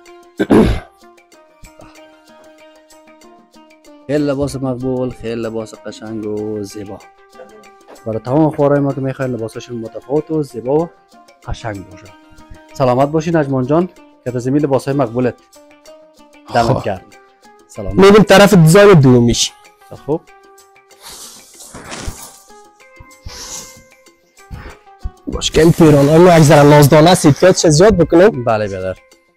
Speaker 2: خیلی لباس مقبول، خیلی لباس قشنگ و زیبا. برای تمام خوارای ما که میخواین لباساشون متفاوت و زیبا و قشنگ باشه. سلامت باشی نجمان جان که تزمی لباسای مقبولت دمت گرم. سلامت.
Speaker 1: میریم طرف دیزاین دومیش.
Speaker 2: خوب.
Speaker 1: باش که این پیران های ما یک ذره نازدانه سیتیاتش زیاد بکنیم.
Speaker 2: بله بیادر.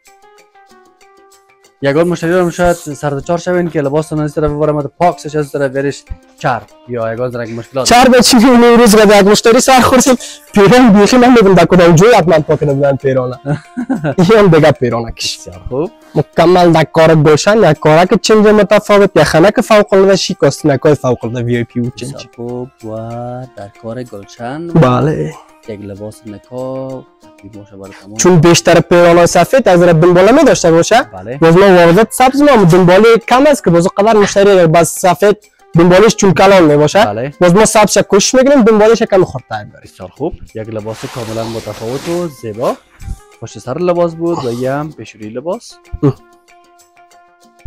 Speaker 2: یگان مشتری رو شاید سردچار شوین که لباس رو از طرف ببرم پاکسش از طرف برش چرب یا یگان زرنگ مشکلات
Speaker 1: چرب چی میبینی روز که یک مشتری سر خورسید پیران بیخی نمیدونم در کدام جوی حتما پاکده بودن پیرانه. این هم دیگه پیرانه کش
Speaker 2: خوب
Speaker 1: مکمل در کار گلشن یک کاره که چنج متفاوت یک خنک فوق العاده شیک آستینکای فوق العاده VIP بود چنج
Speaker 2: خوب و در کار گلشن.
Speaker 1: بله.
Speaker 2: یک لباس نکاح باشه برای تمام
Speaker 1: چون بیشتر پیرانای سفید از دنباله می داشته باشه.
Speaker 2: بله.
Speaker 1: باز ما واردات سبز ما دنباله کم است که باز قدر مشتری باز سفید دنبالش چون کلان می باشه.
Speaker 2: بله.
Speaker 1: باز ما سبز کوشش میگیریم دنبالش کم خردتر داره.
Speaker 2: بسیار خوب. یک لباس کاملا متفاوت و زیبا. پشت سر لباس بود و یه هم پیشوری لباس.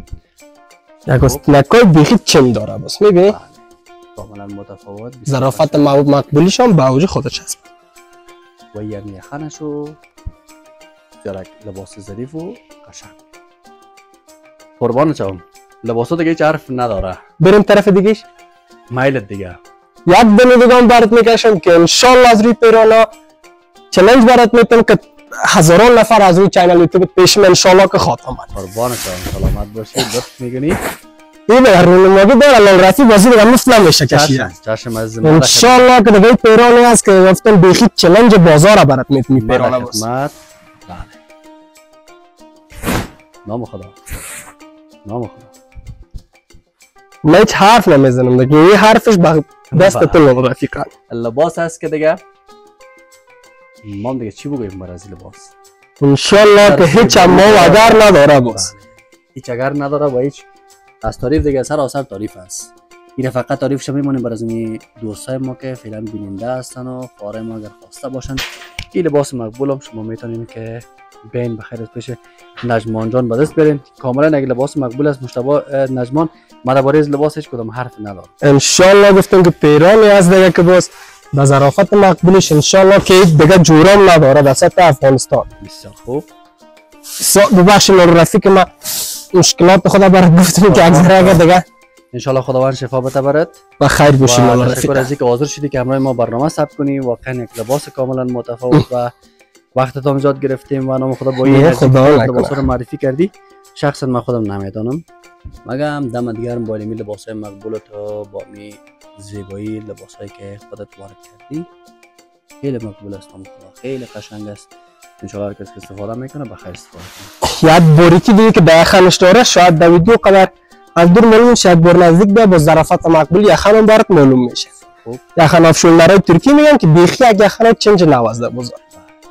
Speaker 1: یک استنکای بیخی چم داره بس میبینی
Speaker 2: کاملا متفاوت
Speaker 1: ظرافت مقبولیشان به اوج خودش هست
Speaker 2: و یک میخانشو جرک لباس ظریف و قشنگ قربان چم لباسو دیگه هیچ حرف نداره
Speaker 1: بریم طرف دیگهش
Speaker 2: مایلت دیگه
Speaker 1: یک دنی دیگه هم برات میکشم که انشالله از روی پیرانا چلنج برات میتونم که هزاران نفر از روی چینل یوتیوب پیشم انشالله که خاتم
Speaker 2: قربان چم سلامت باشی لطف میگنی
Speaker 1: این به رونمایی داره لال رفی بازی دیگه مفت نمیشه کشیدن
Speaker 2: چشم از
Speaker 1: انشالله که دیگه پیرانی هست که گفتن بیخی چلنج بازار برات میتونی پیرانه باز
Speaker 2: بله نام خدا نام خدا
Speaker 1: من هیچ حرف نمیزنم دیگه این حرفش به دست تو لال رفیقان
Speaker 2: لباس هست که دیگه ما دیگه چی بگویم برای از لباس
Speaker 1: انشالله که هیچ اما و اگر نداره باز
Speaker 2: هیچ اگر نداره و هیچ از تعریف دیگه سراسر تعریف است این فقط تعریفش میمونه برای از دوستای ما که فعلا بیننده هستن و خاره ما اگر خواسته باشن این لباس مقبولم شما میتونین که بین بخیر از پیش نجمان جان به دست برین کاملا اگه لباس مقبول است مشتبه نجمان ما درباره از لباسش کدام حرف ندارم
Speaker 1: انشالله گفتم که پیرانی از دیگه که باز به ظرافت مقبولش انشالله که دیگه جورم نداره در سطح افغانستان
Speaker 2: بسیار خوب
Speaker 1: ببخشید لال رفیق ما مشکلات خدا برات گفتم که اگر دیگه
Speaker 2: انشالله خداوند شفا بده برات
Speaker 1: و خیر باشی لال رفیق
Speaker 2: تشکر از اینکه حاضر شدی که همراه ما برنامه ثبت کنی واقعا یک لباس کاملا متفاوت و وقت تو ایجاد گرفتیم و نام خدا با این لباس رو معرفی کردی شخصا من خودم نمیدانم مگم دم دیگر با این لباسای مقبول تو با می زیبایی لباسایی که خودت وارد کردی خیلی مقبول است نام خدا خیلی قشنگ است ان شاء الله کسی که استفاده میکنه بخیر استفاده کنه
Speaker 1: یاد باریکی دیگه که داخلش داره شاید در ویدیو قدر از دور معلوم میشه یک بار نزدیک به با ظرافت مقبول یخن برات معلوم میشه یخن افشولنرای ترکی میگن که بیخی یک یخن چنج نوازده بزرگ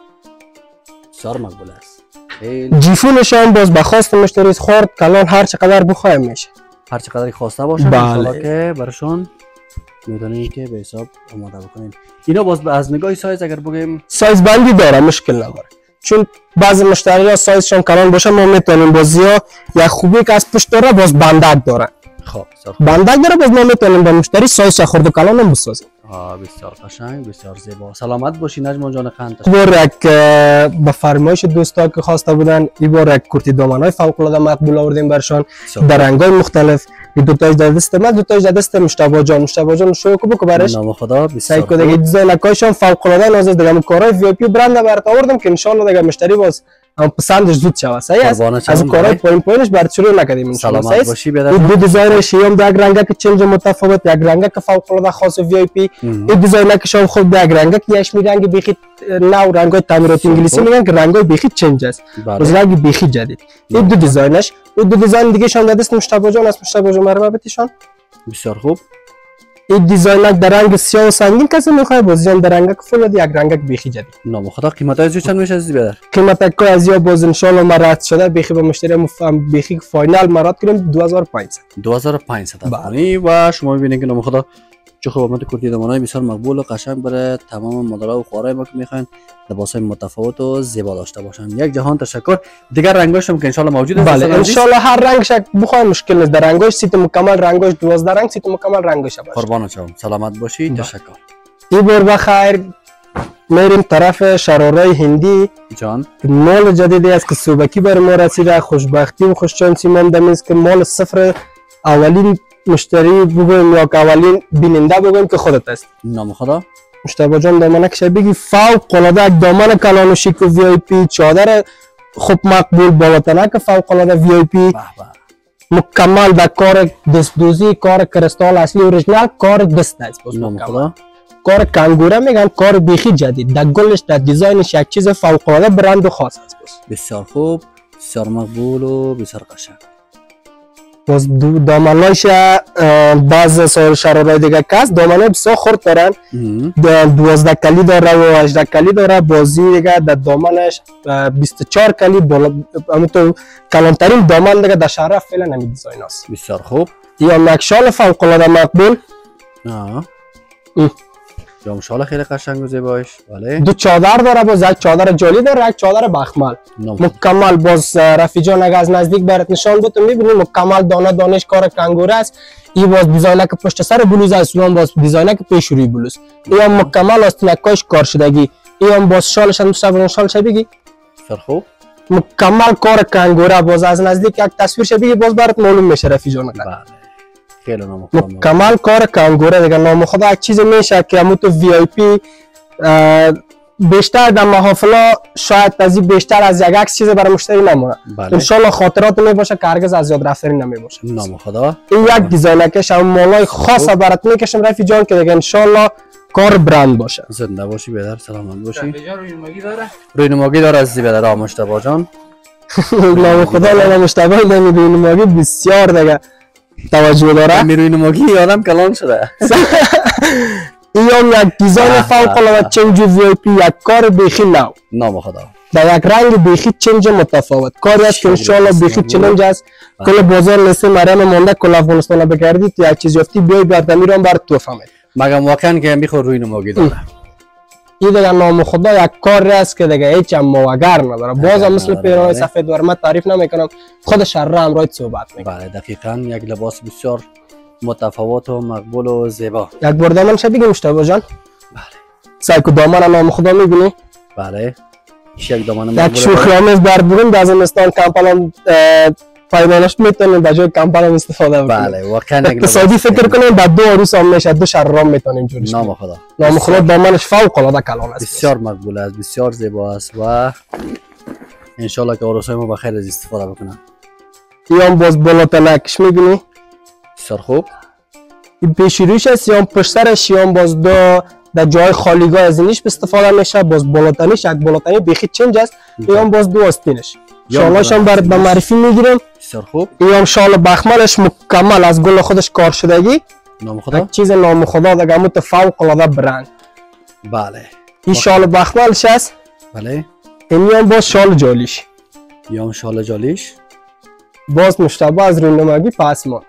Speaker 2: بسیار مقبول است
Speaker 1: جیفونش هم باز به خواست مشتری خورد کلان هر چقدر بخوایم میشه
Speaker 2: هر چقدر خواسته باشن ان که براشون میدونید که به حساب آماده بکنین اینا باز از نگاه سایز اگر بگیم
Speaker 1: سایز بندی داره مشکل نداره چون بعضی مشتری ها سایزشون کلان باشه ما میتونیم بازی ها یا خوبی که از پشت داره باز بندک داره
Speaker 2: خب
Speaker 1: بندک داره باز ما میتونیم با مشتری سایز خورد و کلان هم بسازیم
Speaker 2: بسیار قشنگ بسیار زیبا سلامت باشی نجمان جان خان
Speaker 1: بار یک به فرمایش دوستا که خواسته بودن این بار یک کرتی دامنای فوق العاده مقبول آوردیم برشان در رنگای مختلف دو تاش در دست من دو تاش در دست مشتبه جان شو کو بکو برش
Speaker 2: نام خدا
Speaker 1: بسیار خوب دیگه دیزاینکایشون فوق العاده نازل دیگه کارهای وی آی پی برند برات آوردم که ان شاء الله دیگه مشتری باز پسندش زود شود صحیح است از کارهای پایینش برات شروع نکردیم ان شاء الله
Speaker 2: سلامت باشی
Speaker 1: دو دیزاینش هم یک رنگه که چنج متفاوت یک رنگه که فوق العاده خاص وی آی پی این دیزاینکش هم خود یک رنگه که یشمی رنگ بیخی نو رنگای تعمیراتی انگلیسی میگن که رنگای بیخی چنج است از رنگ بیخی جدید این دو دیزاینش و دو دیزاین دیگه شون دست مشتبه جان از مشتبه جان مرحبتشان
Speaker 2: بسیار خوب
Speaker 1: این دیزاینک در رنگ سیاه و سنگین کسی میخواد بازیان در رنگ فولاد یک رنگ بیخی جدید
Speaker 2: نام خدا قیمت های چند میشه از بیادر
Speaker 1: قیمت که از یا باز ان شاء الله مراد شده بیخی به مشتری مفهم بیخی فاینال مراد کنیم
Speaker 2: 2500 افغانی و شما میبینید که نام خدا چه خوب آمد کرتی دامنای بسیار مقبول و قشنگ برای تمام مدل‌ها و خوارای ما که میخواین لباسای متفاوت و زیبا داشته باشن یک جهان تشکر دیگر رنگاش هم که ان شاء الله موجود است
Speaker 1: بله ان شاء الله هر رنگ شک بخوای مشکل نیست در رنگاش سیت مکمل رنگاش 12 رنگ سیت مکمل رنگاش باشه
Speaker 2: قربان شما سلامت باشی تشکر
Speaker 1: این بار بخیر میریم طرف شرارای هندی
Speaker 2: جان
Speaker 1: مال جدیدی است که صوبکی بر ما رسیده خوشبختی و خوششانسی ماندم است که مال صفر اولین مشتری بگویم یا که اولین بیننده بگویم که خودت است
Speaker 2: نام خدا
Speaker 1: مشتبه جان دامنه که بگی فوق العاده یک دامن کلان و شیک و وی آی پی چادر خوب مقبول بالاتنک فوق العاده وی آی پی مکمل در کار دستدوزی کار کرستال اصلی اوریجینال کار دست است
Speaker 2: نام خدا
Speaker 1: کار کنگوره میگن کار بیخی جدید در گلش در دیزاینش یک چیز فوق العاده برند و خاص است
Speaker 2: بسیار خوب بسیار مقبول و بسیار قشنگ
Speaker 1: باز دامنایش بعض شرارای دیگه کس دامنای بسیار خورد دارن 12 کلی داره و 18 کلی داره بازی دیگه در دامنش 24 کلی بالا همونطور کلانترین دامن دیگه در شهر فعلا همین دیزاین است
Speaker 2: بسیار خوب
Speaker 1: یا نقشال فوق العاده مقبول
Speaker 2: یام شال خیلی قشنگ و زیبایش. بله
Speaker 1: دو چادر داره، باز یک چادر جالی داره، یک چادر بخمل مکمل. باز رفیق جان اگه از نزدیک برات نشان بدم میبینی مکمل دانه دانش کار کانگوره است. این باز دیزاینک پشت سر بلوز است، اون باز دیزاینک پیش روی بلوز. این هم مکمل آستینکاش کار شدگی. این هم باز شالش هم شالش بگی
Speaker 2: سر خوب
Speaker 1: مکمل کار کانگوره. باز از نزدیک یک تصویر بگی باز برات معلوم میشه رفیق جان.
Speaker 2: بله خیلی
Speaker 1: مکمل کار کانگوره دیگه. نام خدا یک چیز میشه که همون تو وی آی پی بیشتر در محافل شاید تازی بیشتر از یک عکس چیز برای مشتری نمونه. ان شاء الله خاطرات میباشه که هرگز از یاد رفتنی نمیباشه.
Speaker 2: نام خدا
Speaker 1: این یک دیزاینکش هم مالای خاص برات میکشم رفیق جان که دیگه ان شاء الله کار برند باشه.
Speaker 2: زنده باشی بیادر، سلامت باشی. روینمایی داره عزیزی بیادر مشتبه جان.
Speaker 1: نام خدا نام مشتبه روینمایی بسیار دیگه توجه داره.
Speaker 2: روینمایی آدم کلان شده.
Speaker 1: این هم یک دیزاین فوق العاده چنج وی آی پی، یک کار بیخی نو.
Speaker 2: نام خدا
Speaker 1: در یک رنگ بیخی چنج متفاوت. کاری است که ان شاء الله بیخی چنج است. کل بازار لسه مریم مونده کل افغانستان بگردید یک چیز یافتی بیای بردمی رو برات تو فهمید.
Speaker 2: مگم واقعا که میخور روینمایی داره.
Speaker 1: این دیگه نام خدا یک کار است که دیگه هیچ هم موگر نداره. بازم مثل پیران سفید ور من تعریف نمیکنم، خودش شر امروز صحبت میکنه.
Speaker 2: بله دقیقاً یک لباس بسیار متفاوت و مقبول و زیبا.
Speaker 1: یک بار دامن شب بگیم مشتبه جان.
Speaker 2: بله
Speaker 1: سایکو دامن نام خدا میبینی؟
Speaker 2: بله یک دامن مقبول.
Speaker 1: یک شوخی آمیز بر برون در زمستان کمپالان پایدانش میتونیم در جای کمپالان استفاده بکنیم.
Speaker 2: بله واقعا
Speaker 1: اقتصادی فکر کنیم بعد دو عروس هم میشه، دو شررام میتونیم جورش
Speaker 2: نام خدا.
Speaker 1: نام خدا دامنش فوق العاده کلان است.
Speaker 2: بسیار مقبول است، بسیار زیبا است و ان شاء الله که عروسای ما بخیر از استفاده بکنن.
Speaker 1: این هم باز بالاتنکش میبینی؟
Speaker 2: بسیار خوب.
Speaker 1: این پیش رویش است، یا پشت سرش یا باز دو در جای خالیگاه از اینش استفاده میشه. باز بالاتنیش یک بالاتنی بیخی چنج است. یا باز دو آستینش شالش هم برات به معرفی میگیرم.
Speaker 2: بسیار خوب.
Speaker 1: این هم شال بخملش مکمل از گل خودش کار شدگی.
Speaker 2: نام خدا
Speaker 1: یک چیز نام خدا دیگه مت فوق العاده برند.
Speaker 2: بله
Speaker 1: این شال بخملش است.
Speaker 2: بله
Speaker 1: این هم باز شال جالیش.
Speaker 2: یا شال جالیش
Speaker 1: باز مشتبه از روینمایی پاسمان.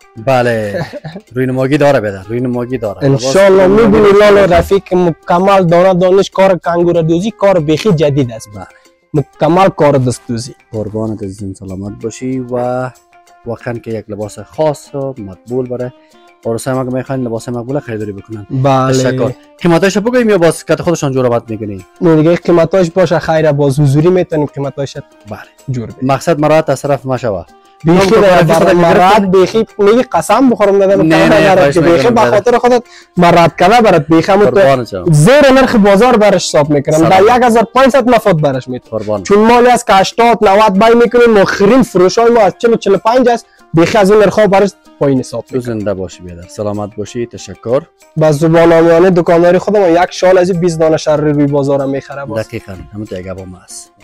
Speaker 2: بله روینمایی داره بیادر، روینمایی داره
Speaker 1: ان شاء الله میبینی لال رفیق مکمل دانه دانش کار کانگوره دوزی کار بیخی جدید است.
Speaker 2: بله
Speaker 1: مکمل کار دست دوزی.
Speaker 2: قربانت عزیزم سلامت باشی و واقعا که یک لباس خاص و مقبول برای عروسای ما که میخواین لباس مقبول خریداری بکنن.
Speaker 1: بله
Speaker 2: تشکر. قیمتاش بگویم یا باز که خودشان جور آمد میگنی؟
Speaker 1: نه دیگه قیمتاش باشه خیره، باز حضوری میتونیم قیمتاش
Speaker 2: بله
Speaker 1: جور بدیم.
Speaker 2: مقصد مراد تصرف مشوه.
Speaker 1: بیخی مراد بیخی میگی قسم بخورم ندارم که بیخی به خاطر خودت مراد کنه برات بیخی مت زیر نرخ بازار برش حساب میکنم. در 1500 مفاد برش میتونم، چون مالی است که 80 90 بای میکنیم. آخرین فروش های ما از 40 45 است. بیخی از این نرخ ها برش پایین حساب میکنم.
Speaker 2: زنده باشی بیادر، سلامت باشی. تشکر.
Speaker 1: با زبان عامیانه دکانداری خودم یک شال از 20 دانه شر روی بازار میخره.
Speaker 2: دقیقاً همون تو یک ابام است.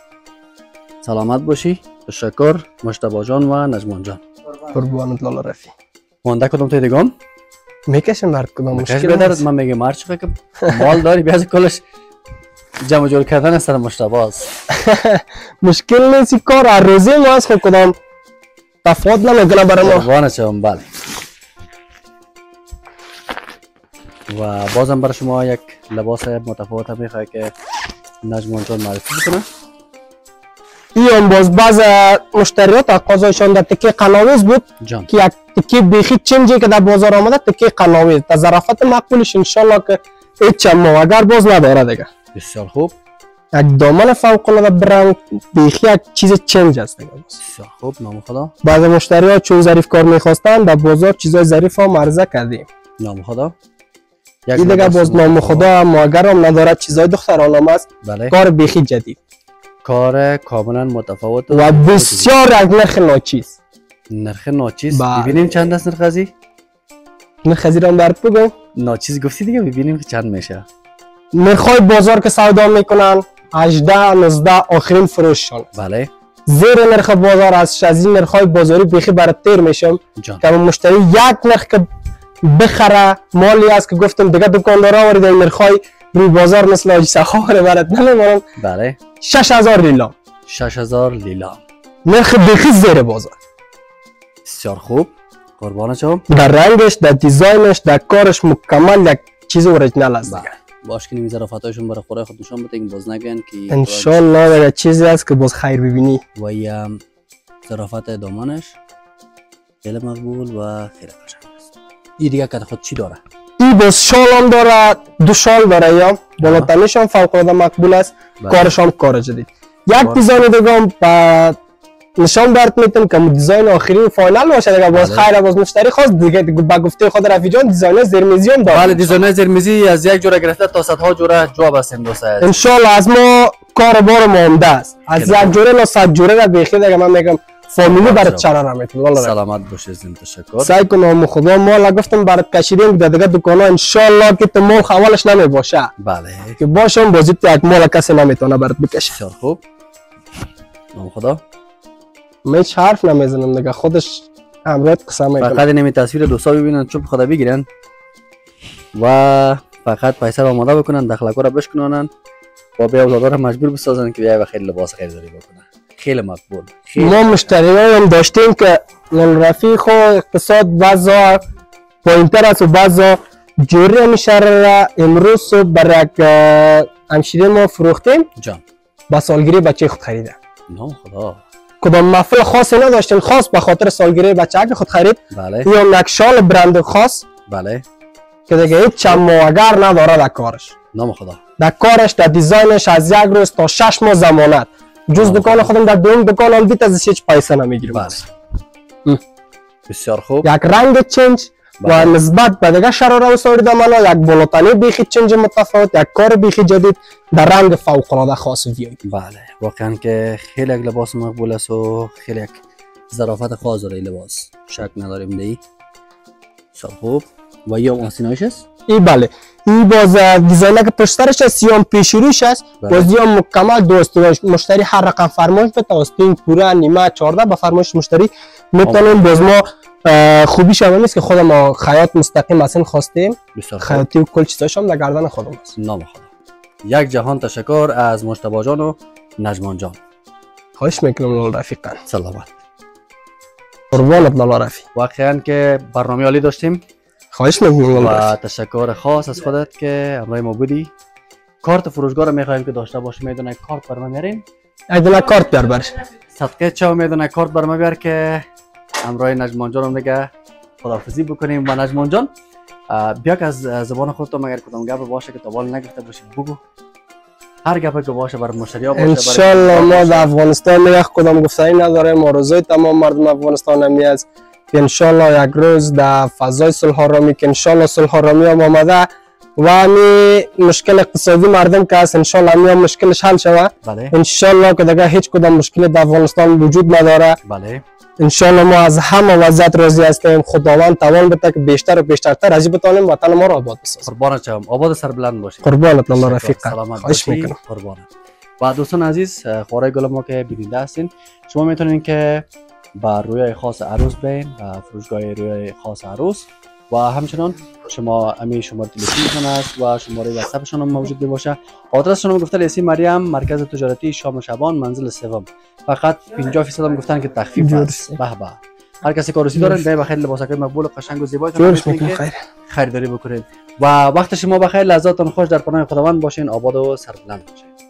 Speaker 2: سلامت باشی. تشکر مشتبه جان و نجمان جان.
Speaker 1: قربانت لالا رفی.
Speaker 2: مونده کدوم تو دیگم؟
Speaker 1: میکشم بر کدوم
Speaker 2: مشکل ندارد. من میگم هر چقدر که مال داری بیاز کلش جمع جور کردن است مشتبه است.
Speaker 1: مشکل نیست، کار هر روزی ما است. خب کدام تفاوت نمیکنه برای ما.
Speaker 2: قربانت شم. بله و بازم برای شما یک لباس متفاوت میخواد که نجمان جان معرفی بکنه.
Speaker 1: این هم باز بعض مشتریات تقاضایشان در تکه قلاویز بود
Speaker 2: جان.
Speaker 1: که یک تکه بیخی چنجی که در بازار آمده تکه قلاویز در ظرافت مقبولش انشالله که هیچ هم اگر باز نداره دیگه.
Speaker 2: بسیار خوب.
Speaker 1: یک دامن فوق العاده برنگ بیخی یک چیز چنج است دیگه.
Speaker 2: بسیار خوب. نام خدا.
Speaker 1: بعض مشتریات چون ظریف کار میخواستن در بازار چیزای ظریف هم عرضه کردیم.
Speaker 2: نام خدا.
Speaker 1: این دیگه باز نام خدا ماگر هم ندارد، چیزای دخترانه است.
Speaker 2: بله.
Speaker 1: کار بیخی جدید،
Speaker 2: کار کاملا متفاوت
Speaker 1: و بسیار از نرخ ناچیز.
Speaker 2: نرخ ناچیز. ببینیم چند است نرخ ازی؟
Speaker 1: نرخ ازی را برات بگم.
Speaker 2: ناچیز گفتی دیگه، ببینیم که چند میشه.
Speaker 1: نرخای بازار که سودا میکنن 18 19 آخرین فروششان.
Speaker 2: بله.
Speaker 1: زیر نرخ بازار از این نرخای بازاری بیخی برات تیر میشم که مشتری یک نرخ که بخره مالی است که گفتم دیگه دکاندارا ورده این نرخای روی بازار مثل آجی سخار برات نمیمونم.
Speaker 2: بله.
Speaker 1: 6000 لیلام.
Speaker 2: 6000 لیلام.
Speaker 1: نرخ بیخی زیر بازار.
Speaker 2: بسیار خوب. قربان شما.
Speaker 1: در رنگش، در دیزاینش، در کارش مکمل یک چیز اوریجینال است دیگه.
Speaker 2: باش که ظرافتاشون برای خورای خود نشون بدین، باز نگن که
Speaker 1: ان شاء الله دیگه چیزی است که باز خیر ببینی.
Speaker 2: و یا ظرافت دامانش خیلی مقبول و خیلی قشنگ است. این دیگه که خود چی داره؟
Speaker 1: این باز شال هم داره، دو شال داره، یا بالاتنش هم فوق العاده مقبول است. کارش هم کار جدید. یک دیزاین دیگه هم بعد نشان برات میتونم که دیزاین آخری و فاینال باشه دیگه. باز خیر باز مشتری خواست دیگه با گفته خود رفیع جان دیزاین زرمیزی هم داره.
Speaker 2: بله دیزاین زرمیزی از یک جوره گرفته تا صدها جوره جواب است دوست.
Speaker 1: ان شاء الله از ما کار بار ما عمده است. از یک جوره تا 100 جوره را بخیر دیگه من میگم فامیلی برات چرا را میتونم.
Speaker 2: سلامت باشید. تشکر.
Speaker 1: سعی کنم خدا مال گفتم برات کشیدیم دیگه دکانا ان شاء الله که تو مال حوالش نمی باشه.
Speaker 2: بله
Speaker 1: که باشم بازی یک مال کسی نمیتونه برات بکشه.
Speaker 2: بسیار خوب. نام خدا.
Speaker 1: من هیچ حرف نمیزنم دیگه، خودش امروز قسم میکنه.
Speaker 2: فقط اینمی تصویر دوستا ببینن چوب خدا بگیرن و فقط پیسه رو آماده بکنن، دخلکو رو بشکنانن و به اوزادار مجبور بسازن که بیای و خیلی لباس خریداری بکنن. خیلی مقبول.
Speaker 1: ما مشتریان هم داشتیم که رفیق خو اقتصاد بعضا پایینتر است و بعضا جوری همیشه را امروز برای یک همشیره ما فروختیم
Speaker 2: جان
Speaker 1: با سالگیری بچه خود خریده.
Speaker 2: نام خدا.
Speaker 1: کدام محفل خاصی نداشتیم، خاص به خاطر سالگیری بچه که خود خرید.
Speaker 2: بله
Speaker 1: یا یک شال برند خاص.
Speaker 2: بله
Speaker 1: که دیگه هیچ چماگر نداره در کارش.
Speaker 2: نام خدا.
Speaker 1: در کارش در دیزاینش از یک روز تا 6 ماه ضمانت. جز دکان خودم در دوم دکان هم دیت از هیچ پیسه نمیگیریم.
Speaker 2: بله. بسیار خوب.
Speaker 1: یک رنگ چنج و نسبت به دیگه شراره و سایری دمالا یک بالاتنی بیخی چنج متفاوت، یک کار بیخی جدید در رنگ فوق العاده خاص وی.
Speaker 2: بله واقعا که خیلی یک لباس مقبول است و خیلی یک ظرافت خاص داره لباس، شک نداریم دی. بسیار خوب. و یا آستینایش است؟
Speaker 1: بله این باز دیزاینه که پشترش است، سیام پیشروش است. باز یا مکمل دوست مشتری هر رقم فرمایش بده، آستین پوره نیمه 14 به فرمایش مشتری میتونیم. باز ما خوبیش هم نیست که خود ما خیاط مستقیم اصلا خواستیم، خیاطی و کل چیزاش هم در گردن خودم است.
Speaker 2: نام خدا. یک جهان تشکر از مجتبی جان و نجمان جان.
Speaker 1: خواهش میکنم لال رفیقان.
Speaker 2: سلامت.
Speaker 1: قربانت لال رفیق.
Speaker 2: واقعا که برنامه عالی داشتیم.
Speaker 1: خواهش میکنم
Speaker 2: و تشکر خاص از خودت که همراه ما بودی. کارت فروشگاه رو میخوایم که داشته باشی، میدونه کارت برام میارین؟
Speaker 1: ایدونه کارت بیار برش.
Speaker 2: صدقه چاو میدونه کارت برام بیار که همراه نجمان جان دیگه خداحافظی بکنیم. و نجمان جان بیا که از زبان خودت مگر کدام گپ باشه که تا نگفته باشی بگو. هر گپی که باشه برای مشتری‌ها باشه.
Speaker 1: ان شاء الله ما در افغانستان میگه کدام گفتنی نداره، ما روزای تمام مردم افغانستان هم است که ان شاء الله یک روز در فضای صلح آرامی که ان شاء الله صلح آرامی هم آمده و همین مشکل اقتصادی مردم که است ان شاء الله همین مشکلش حل شود.
Speaker 2: بله
Speaker 1: ان شاء الله که دیگه هیچ کدام مشکلی در افغانستان وجود نداره.
Speaker 2: بله
Speaker 1: ان شاء الله ما از همه وضعیت راضی هستیم. خداوند توان بده که بیشتر و بیشتر از بتونیم وطن ما را آباد بسازیم.
Speaker 2: قربانت شم. آباد سربلند باشی.
Speaker 1: قربانت الله رفیقا. خواهش میکنم.
Speaker 2: قربانت. و دوستان عزیز خوارای گل ما که بیننده هستین، شما میتونین که با روی خاص عروس بین و فروشگاه روی خاص عروس و همچنان شما همین شماره تلفنشون است و شماره واتساپشون هم موجود باشه. آدرسشون هم گفتن لیسی مریم، مرکز تجارتی شام شبان، منزل سوم. فقط 50% هم گفتن که تخفیف است. به به. هر کسی کارسی دارن ده بخیر لباسای مقبول و قشنگ و زیبا خریداری بکنید. و وقت شما بخیر، لحظاتتون خوش، در پناه خداوند باشین، آباد و سربلند باشین.